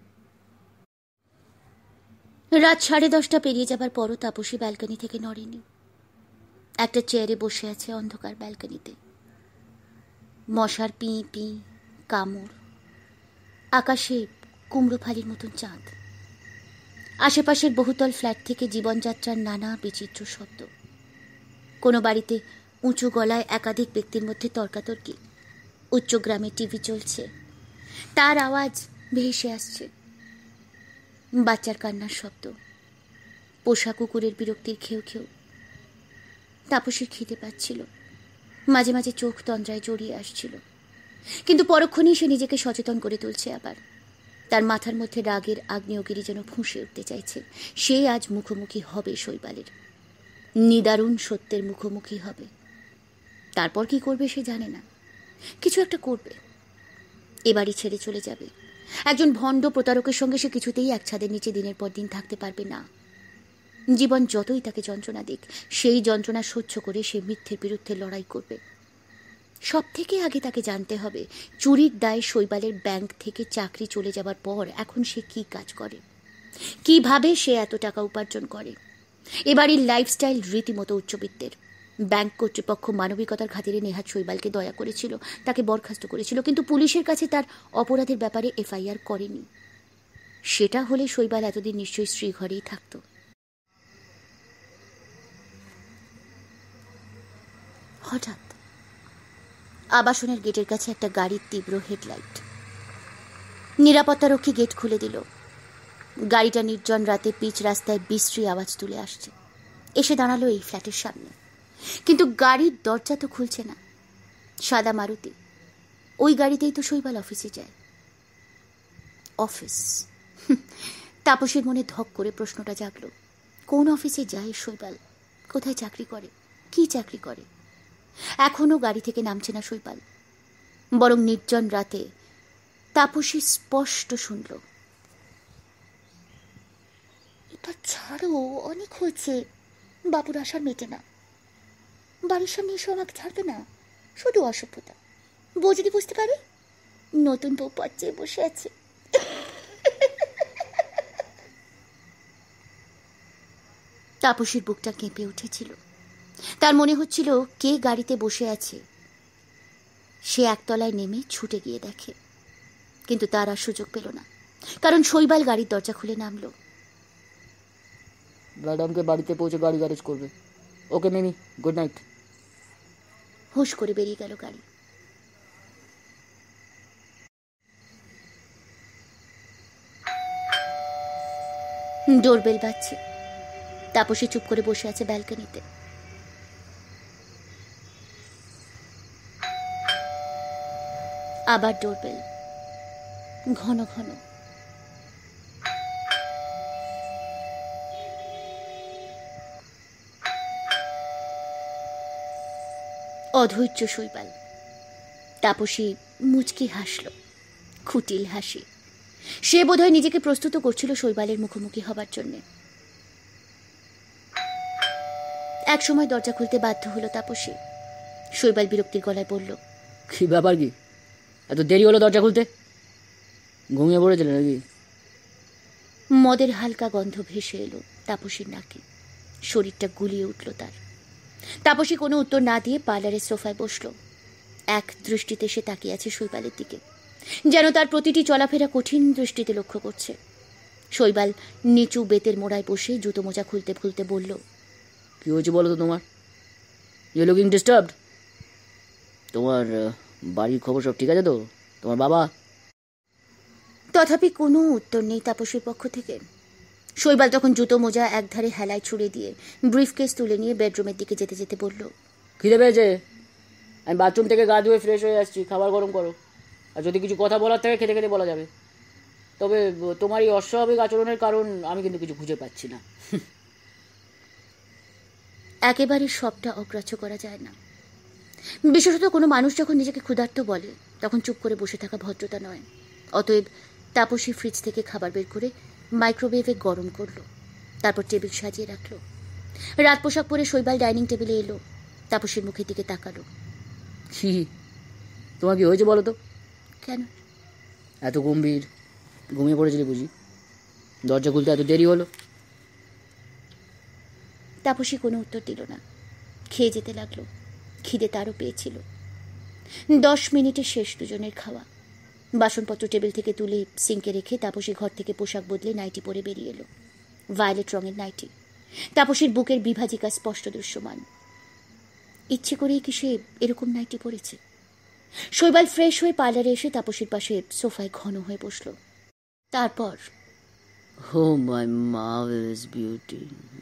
Speaker 1: রাত 10:30 পেরিয়ে যাবার পরও তাপসী ব্যালকনি থেকে নড়েনি। একটা চেয়ারে বসে আছে অন্ধকার ব্যালকনিতে। মশার পি পি কামড়, আকাশে কুমড়ো ফালির মতন চাঁদ। আশেপাশের বহুতল ফ্ল্যাট থেকে জীবনযাত্রার নানা বিচিত্র শব্দ। কোনো বাড়িতে উঁচু গলায় একাধিক ব্যক্তির মধ্যে তর্কাতর্কি। উচ্চ গ্রামে টিভি চলছে, তার আওয়াজ ভেসে আসছে। বাচ্চার কান্নার শব্দ, পোষা কুকুরের বিরক্তির খেউ খেউ। তাপসীর খিদে পাচ্ছিল। মাঝে মাঝে চোখ তন্দ্রায় জড়িয়ে আসছিল। কিন্তু পরক্ষণেই সে নিজেকে সচেতন করে তুলছে আবার। তার মাথার মধ্যে রাগের আগ্নেয়গিরি যেন ফুঁসে উঠতে চাইছে। সে আজ মুখোমুখি হবে শৈবালের। নিদারুণ সত্যের মুখোমুখি হবে। তারপর কি করবে সে জানে না। কিছু একটা করবে। এ বাড়ি ছেড়ে চলে যাবে। একজন ভণ্ড প্রতারকের সঙ্গে সে কিছুতেই এক ছাদের নিচে দিনের পর দিন থাকতে পারবে না। জীবন যতই তাকে যন্ত্রণা দিক, সেই যন্ত্রণা সহ্য করে সে মিথ্যের বিরুদ্ধে লড়াই করবে। সব থেকে আগে তাকে জানতে হবে চুরির দায়ে শৈবালের ব্যাংক থেকে চাকরি চলে যাবার পর এখন সে কি কাজ করে, কিভাবে সে এত টাকা উপার্জন করে। এবারের লাইফস্টাইল রীতিমতো উচ্চবিত্তের। ব্যাংক কর্তৃপক্ষ মানবিকতার খাতিরে নেহাত শৈবালকে দয়া করেছিল, তাকে বরখাস্ত করেছিল, কিন্তু পুলিশের কাছে তার অপরাধের ব্যাপারে এফআইআর করেনি। সেটা হলে শৈবাল এতদিন নিশ্চয়ই স্ত্রী ঘরেই থাকত। হঠাৎ আবাসনের গেটের কাছে একটা গাড়ির তীব্র হেডলাইট। নিরাপত্তারক্ষী গেট খুলে দিল। গাড়িটা নির্জন রাতে পিচ রাস্তায় বিশ্রী আওয়াজ তুলে আসছে। এসে দাঁড়ালো এই ফ্ল্যাটের সামনে। কিন্তু গাড়ির দরজা তো খুলছে না। সাদা মারুতি। ওই গাড়িতেই তো শৈবাল অফিসে যায়। অফিস? তাপসীর মনে ধক করে প্রশ্নটা জাগলো। কোন অফিসে যায় শৈবাল? কোথায় চাকরি করে? কি চাকরি করে? এখনো গাড়ি থেকে নামছে না শৈবাল। বরং নির্জন রাতে তাপসী স্পষ্ট শুনল, এটা ছাড়ো, অনেক হয়েছে। বাবুর আশার মেটে না। বাড়ির সামনে এসে আমাকে ছাড়বে না। শুধু অসভ্যতা। বউ যদি বুঝতে পারে? নতুন বউ পথ চেয়ে বসে আছে। তাপসীর বুকটা কেঁপে উঠেছিল। তার মনে হচ্ছিল কে গাড়িতে বসে আছে। সে একতলায় নেমে ছুটে গিয়ে দেখে, কিন্তু তার আর সুযোগ পেল না, কারণ শৈবাল গাড়ির দরজা খুলে নামলো।
Speaker 3: ম্যাডামকে বাড়িতে পৌঁছে গাড়ি গ্যারেজ করবে। Okay Mimi, good night.
Speaker 1: হুঁশ করে বেরিয়ে গেল গাড়ি। ডোরবেল বাজছে। তাপসী চুপ করে বসে আছে ব্যালকনিতে। আবার ডোরবেল, ঘন ঘন। অধৈর্য শৈবাল। তাপসী মুচকি হাসল, খুটিল হাসি। সে বোধহয় নিজেকে প্রস্তুত করছিল শৈবালের মুখোমুখি হবার জন্যে। এক সময় দরজা খুলতে বাধ্য হলো তাপসী। শৈবাল বিরক্তির গলায় বলল,
Speaker 3: কি ব্যাপার, কি এত দেরি হলো দরজা খুলতে? ঘুমিয়ে পড়েছিল নাকি?
Speaker 1: মদের হালকা গন্ধ ভেসে এলো তাপসীর নাকে। শরীরটা গুলিয়ে উঠল তার। তাপসী কোনো উত্তর না দিয়ে পার্লারের সোফায় বসল। এক দৃষ্টিতে সে তাকিয়ে আছে শৈবালের দিকে, যেন তার প্রতিটি চলাফেরা কঠিন দৃষ্টিতে লক্ষ্য করছে। শৈবাল নিচু বেতের মোড়ায় বসে জুতো মোজা খুলতে খুলতে বলল,
Speaker 3: কি হয়েছে বলো তো তোমার? You looking disturbed. তোমার বাড়ির খবর সব ঠিক আছে তো? তোমার বাবা?
Speaker 1: তথাপি কোনো উত্তর নেই তাপসীর পক্ষ থেকে। শৈবাল তখন জুতো মোজা একধারে হেলায় ছুড়ে দিয়ে ব্রিফকেস তুলে নিয়ে বেডরুমের দিকে যেতে যেতে বলল,
Speaker 3: খিদে পেয়েছে, আমি বাথরুম থেকে গা ধুয়ে ফ্রেশ হয়ে আসছি, খাবার গরম করো। আর যদি কিছু কথা বলার থাকে খেতে খেতে বলা যাবে। তবে তোমার এই অস্বাভাবিক আচরণের কারণ আমি কিন্তু কিছু খুঁজে পাচ্ছি না।
Speaker 1: একেবারে সবটা অগ্রাহ্য করা যায় না। বিশেষত কোনো মানুষ যখন নিজেকে ক্ষুধার্ত বলে তখন চুপ করে বসে থাকা ভদ্রতা নয়। অতএব তাপসী ফ্রিজ থেকে খাবার বের করে মাইক্রোওয়েভে গরম করলো, তারপর টেবিল সাজিয়ে রাখলো। রাত পোশাক পরে শৈবাল ডাইনিং টেবিলে এলো। তাপসীর মুখের দিকে তাকালো।
Speaker 3: কি তোমার কি হয়েছে বলো তো?
Speaker 1: কেন
Speaker 3: এত গম্ভীর? ঘুমিয়ে পড়েছিলি বুঝি? দরজা খুলতে এত দেরি হলো?
Speaker 1: তাপসী কোনো উত্তর দিল না। খেয়ে যেতে লাগলো। খিদে তারও পেয়েছিল। 10 মিনিটে শেষ দুজনের খাওয়া। বাসনপত্র টেবিল থেকে তুলে সিঙ্কে রেখে তাপসী ঘর থেকে পোশাক বদলে নাইটি পরে বেরিয়ে এলো। ভায়োলেট রঙের নাইটি। তাপসীর বুকের বিভাজিকা স্পষ্ট দৃশ্যমান। ইচ্ছে করেই কি সে এরকম নাইটি পরেছে? শৈবাল ফ্রেশ হয়ে পার্লারে এসে তাপসীর পাশে সোফায় ঘন হয়ে বসল। তারপর,
Speaker 3: ও মাই মার্ভেলাস বিউটি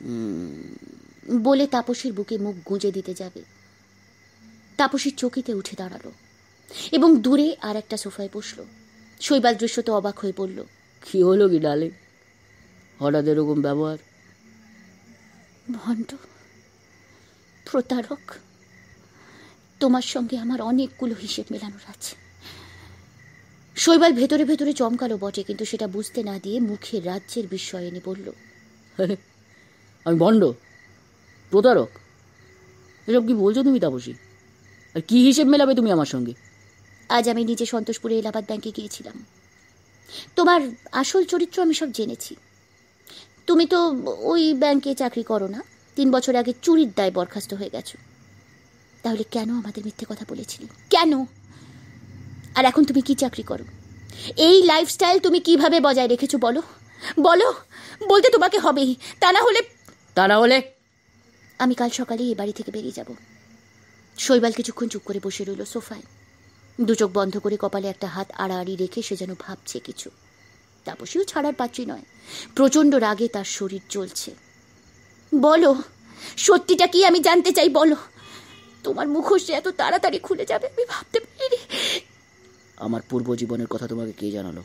Speaker 1: বলে তাপসীর বুকে মুখ গুঁজে দিতে যাবে। তাপসীর চকিতে উঠে দাঁড়ালো এবং দূরে আর একটা সোফায় বসল। শৈবাল দৃশ্যত অবাক হয়ে বলল,
Speaker 3: কি হলো কি ডালে? হঠাৎ এরকম ব্যবহার?
Speaker 1: ভণ্ড, প্রতারক, তোমার সঙ্গে আমার অনেকগুলো হিসেব মেলানোর আছে। শৈবাল ভেতরে ভেতরে চমকালো বটে, কিন্তু সেটা বুঝতে না দিয়ে মুখে রাজ্যের বিস্ময় এনে বলল,
Speaker 3: আমি ভণ্ড, প্রতারক? এসব কি বলছো তুমি তাপসী? আর কি হিসেব মেলাবে তুমি আমার সঙ্গে?
Speaker 1: আজ আমি নিজে সন্তোষপুরে এলাহাবাদ ব্যাংকে গিয়েছিলাম। তোমার আসল চরিত্র আমি সব জেনেছি। তুমি তো ওই ব্যাংকে চাকরি করো না, 3 বছর আগে চুরির দায়ে বরখাস্ত হয়ে গেছো। তাহলে কেন আমাদের মিথ্যে কথা বলেছিলে? কেন? আর এখন তুমি কি চাকরি করো? এই লাইফস্টাইল তুমি কিভাবে বজায় রেখেছো বলো? বলো, বলতে তোমাকে হবেই। তা না হলে আমি কাল সকালে এ বাড়ি থেকে বেরিয়ে যাব। শৈবাল কিছুক্ষণ চুপ করে বসে রইল সোফায়। দুচোখ বন্ধ করে কপালে একটা হাত আড়াআড়ি রেখে সে যেন ভাবছে কিছু। তাপসীও ছাড়ার পাত্রী নয়। প্রচন্ড রাগে তার শরীর জ্বলছে। বলো, সত্যিটা কি আমি জানতে চাই, বলো। তোমার মুখোশ যে এত তাড়াতাড়ি খুলে যাবে আমি ভাবতে পারিনি।
Speaker 3: আমার পূর্ব জীবনের কথা তোমাকে কে জানালো?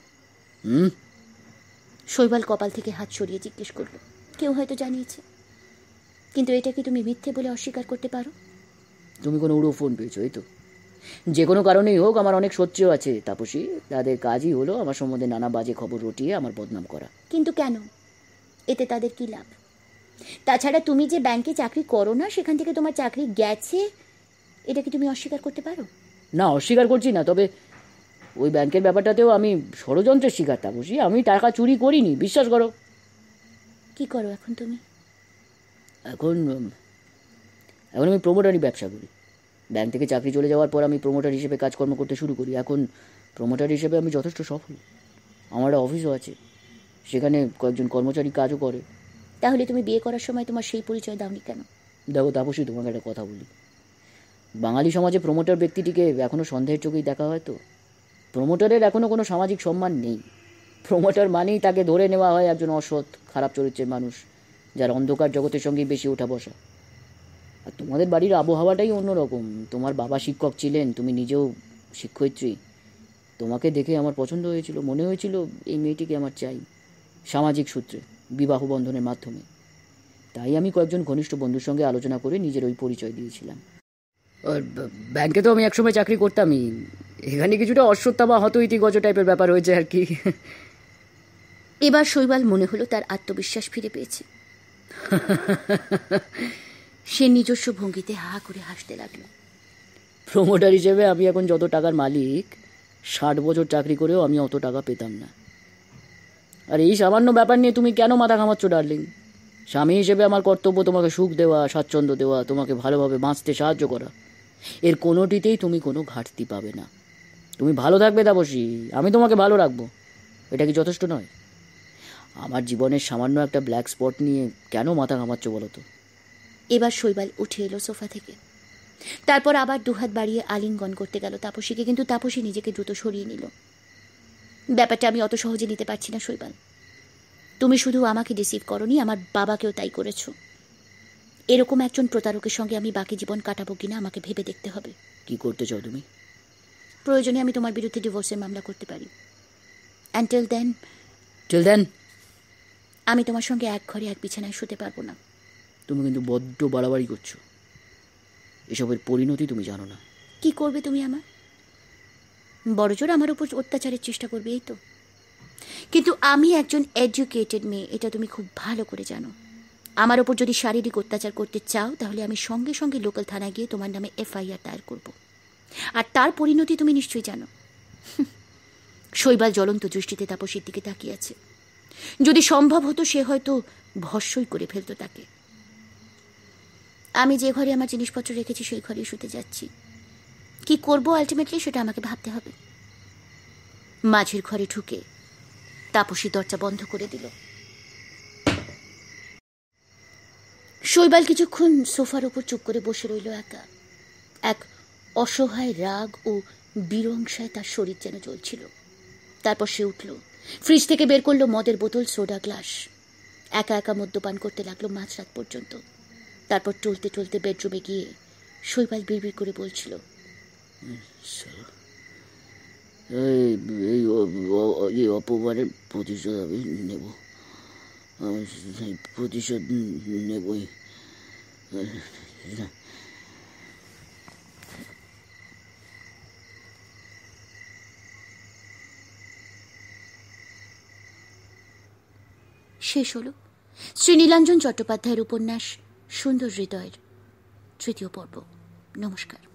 Speaker 1: শৈবাল কপাল থেকে হাত সরিয়ে জিজ্ঞেস করল, কেউ হয়তো জানিয়েছে, কিন্তু এটা কি তুমি মিথ্যে বলে অস্বীকার করতে পারো?
Speaker 3: তুমি কোনো উড়ো ফোন পেয়েছো? এই তো। যে কোনো কারণেই হোক, আমার অনেক শত্রু আছে তাপসী। তাদের কাজই হলো আমার সম্বন্ধে নানা বাজে খবর রটিয়ে আমার বদনাম করা।
Speaker 1: কিন্তু কেন? এতে তাদের কি লাভ? তাছাড়া তুমি যে ব্যাংকে চাকরি করো না, সেখান থেকে তোমার চাকরি গেছে, এটা কি তুমি অস্বীকার করতে পারো?
Speaker 3: না, অস্বীকার করছি না। তবে ওই ব্যাংকের ব্যাপারটাতেও আমি ষড়যন্ত্রের শিকার তাপসী। আমি টাকা চুরি করিনি, বিশ্বাস করো।
Speaker 1: কি করো এখন তুমি?
Speaker 3: এখন আমি প্রোমোটারি ব্যবসা করি। ব্যাংক থেকে চাকরি চলে যাওয়ার পর আমি প্রোমোটার হিসেবে কাজকর্ম করতে শুরু করি। এখন প্রোমোটার হিসেবে আমি যথেষ্ট সফল। আমার একটা অফিসও আছে, সেখানে কয়েকজন কর্মচারী কাজও করে।
Speaker 1: তাহলে তুমি বিয়ে করার সময় তোমার সেই পরিচয় দাওনি কেন?
Speaker 3: দেখো তাপসী, তোমাকে একটা কথা বলি। বাঙালি সমাজে প্রোমোটার ব্যক্তিটিকে এখনও সন্দেহের চোখেই দেখা হয়। তো প্রোমোটারের এখনও কোনো সামাজিক সম্মান নেই। প্রোমোটার মানেই তাকে ধরে নেওয়া হয় একজন অসৎ, খারাপ চরিত্রের মানুষ, যার অন্ধকার জগতের সঙ্গেই বেশি ওঠা বসা। আর তোমাদের বাড়ির আবহাওয়াটাই অন্যরকম। তোমার বাবা শিক্ষক ছিলেন, তুমি নিজেও শিক্ষয়িত্রী। তোমাকে দেখে আমার পছন্দ হয়েছিল, মনে হয়েছিল এই মেয়েটিকে আমার চাই, সামাজিক সূত্রে, বিবাহ বন্ধনের মাধ্যমে। তাই আমি কয়েকজন ঘনিষ্ঠ বন্ধুর সঙ্গে আলোচনা করে নিজের ওই পরিচয় দিয়েছিলাম। আর ব্যাংকে তো আমি একসময় চাকরি করতামই। এখানে কিছুটা অশ্বত্থামা হতইতি গজ টাইপের ব্যাপার হয়েছে আর কি।
Speaker 1: এবার শৈবাল মনে হলো তার আত্মবিশ্বাস ফিরে পেয়েছে। সে নিজস্ব ভঙ্গিতে হা করে হাসতে লাগলো।
Speaker 3: প্রোমোটার হিসেবে আমি এখন যত টাকার মালিক, 60 বছর চাকরি করেও আমি অত টাকা পেতাম না। আর এই সামান্য ব্যাপার নিয়ে তুমি কেন মাথা ঘামাচ্ছ ডার্লিং? স্বামী হিসেবে আমার কর্তব্য তোমাকে সুখ দেওয়া, স্বাচ্ছন্দ্য দেওয়া, তোমাকে ভালোভাবে বাঁচতে সাহায্য করা। এর কোনোটিতেই তুমি কোনো ঘাটতি পাবে না। তুমি ভালো থাকবে তাপসী, আমি তোমাকে ভালো রাখবো। এটা কি যথেষ্ট নয়? আমার জীবনের সামান্য একটা ব্ল্যাক স্পট নিয়ে কেন মাথা ঘামাচ্ছ বলো তো?
Speaker 1: এবার শৈবাল উঠে এলো সোফা থেকে। তারপর আবার দুহাত বাড়িয়ে আলিঙ্গন করতে গেল তাপসীকে, কিন্তু তাপসী নিজেকে দ্রুত সরিয়ে নিল। ব্যাপারটা আমি অত সহজে নিতে পারছি না শৈবাল। তুমি শুধু আমাকে ডিসিভ করনি, আমার বাবাকেও তাই করেছ। এরকম একজন প্রতারকের সঙ্গে আমি বাকি জীবন কাটাবো কিনা আমাকে ভেবে দেখতে হবে।
Speaker 3: কি করতে চাও তুমি?
Speaker 1: প্রয়োজনে আমি তোমার বিরুদ্ধে ডিভোর্সের মামলা করতে পারি। টিল
Speaker 3: দেন
Speaker 1: আমি তোমার সঙ্গে এক ঘরে এক বিছানায় শুতে পারবো না।
Speaker 3: তুমি কিন্তু বড্ড বাড়াবাড়ি করছো। এসবের পরিণতি তুমি জানো না।
Speaker 1: কি করবে তুমি আমার? বড়জোর আমার উপর অত্যাচারের চেষ্টা করবে, এই তো। কিন্তু আমি একজন এডুকেটেড মেয়ে, এটা তুমি খুব ভালো করে জানো। আমার ওপর যদি শারীরিক অত্যাচার করতে চাও, তাহলে আমি সঙ্গে সঙ্গে লোকাল থানায় গিয়ে তোমার নামে FIR দায়ের করব। আর তার পরিণতি তুমি নিশ্চয়ই জানো। শৈবাল জ্বলন্ত দৃষ্টিতে তাপসীর দিকে তাকিয়ে আছে। যদি সম্ভব হতো সে হয়তো ভস্মই করে ফেলতো তাকে। আমি যে ঘরে আমার জিনিসপত্র রেখেছি সেই ঘরেই শুতে যাচ্ছি। কি করব আলটিমেটলি সেটা আমাকে ভাবতে হবে। মাঝের ঘরে ঢুকে তাপসী দরজা বন্ধ করে দিল। শৈবাল কিছুক্ষণ সোফার উপর চুপ করে বসে রইল একা। এক অসহায় রাগ ও বিরংসায় তার শরীর যেন জ্বলছিল। তারপর সে উঠল, ফ্রিজ থেকে বের করলো মদের বোতল, সোডা গ্লাস। একা একা মদ্যপান করতে লাগলো মাঝরাত পর্যন্ত। তারপর টলতে টলতে বেডরুমে গিয়ে শৈবাল বিড়বিড় করে বলছিল,
Speaker 3: এই অপমানের প্রতিশোধ আমি নেব, প্রতিশোধ নেবই।
Speaker 1: শেষ হলো শ্রীনীলাঞ্জন চট্টোপাধ্যায়ের উপন্যাস সুন্দর হৃদয়ের 3য় পর্ব। নমস্কার।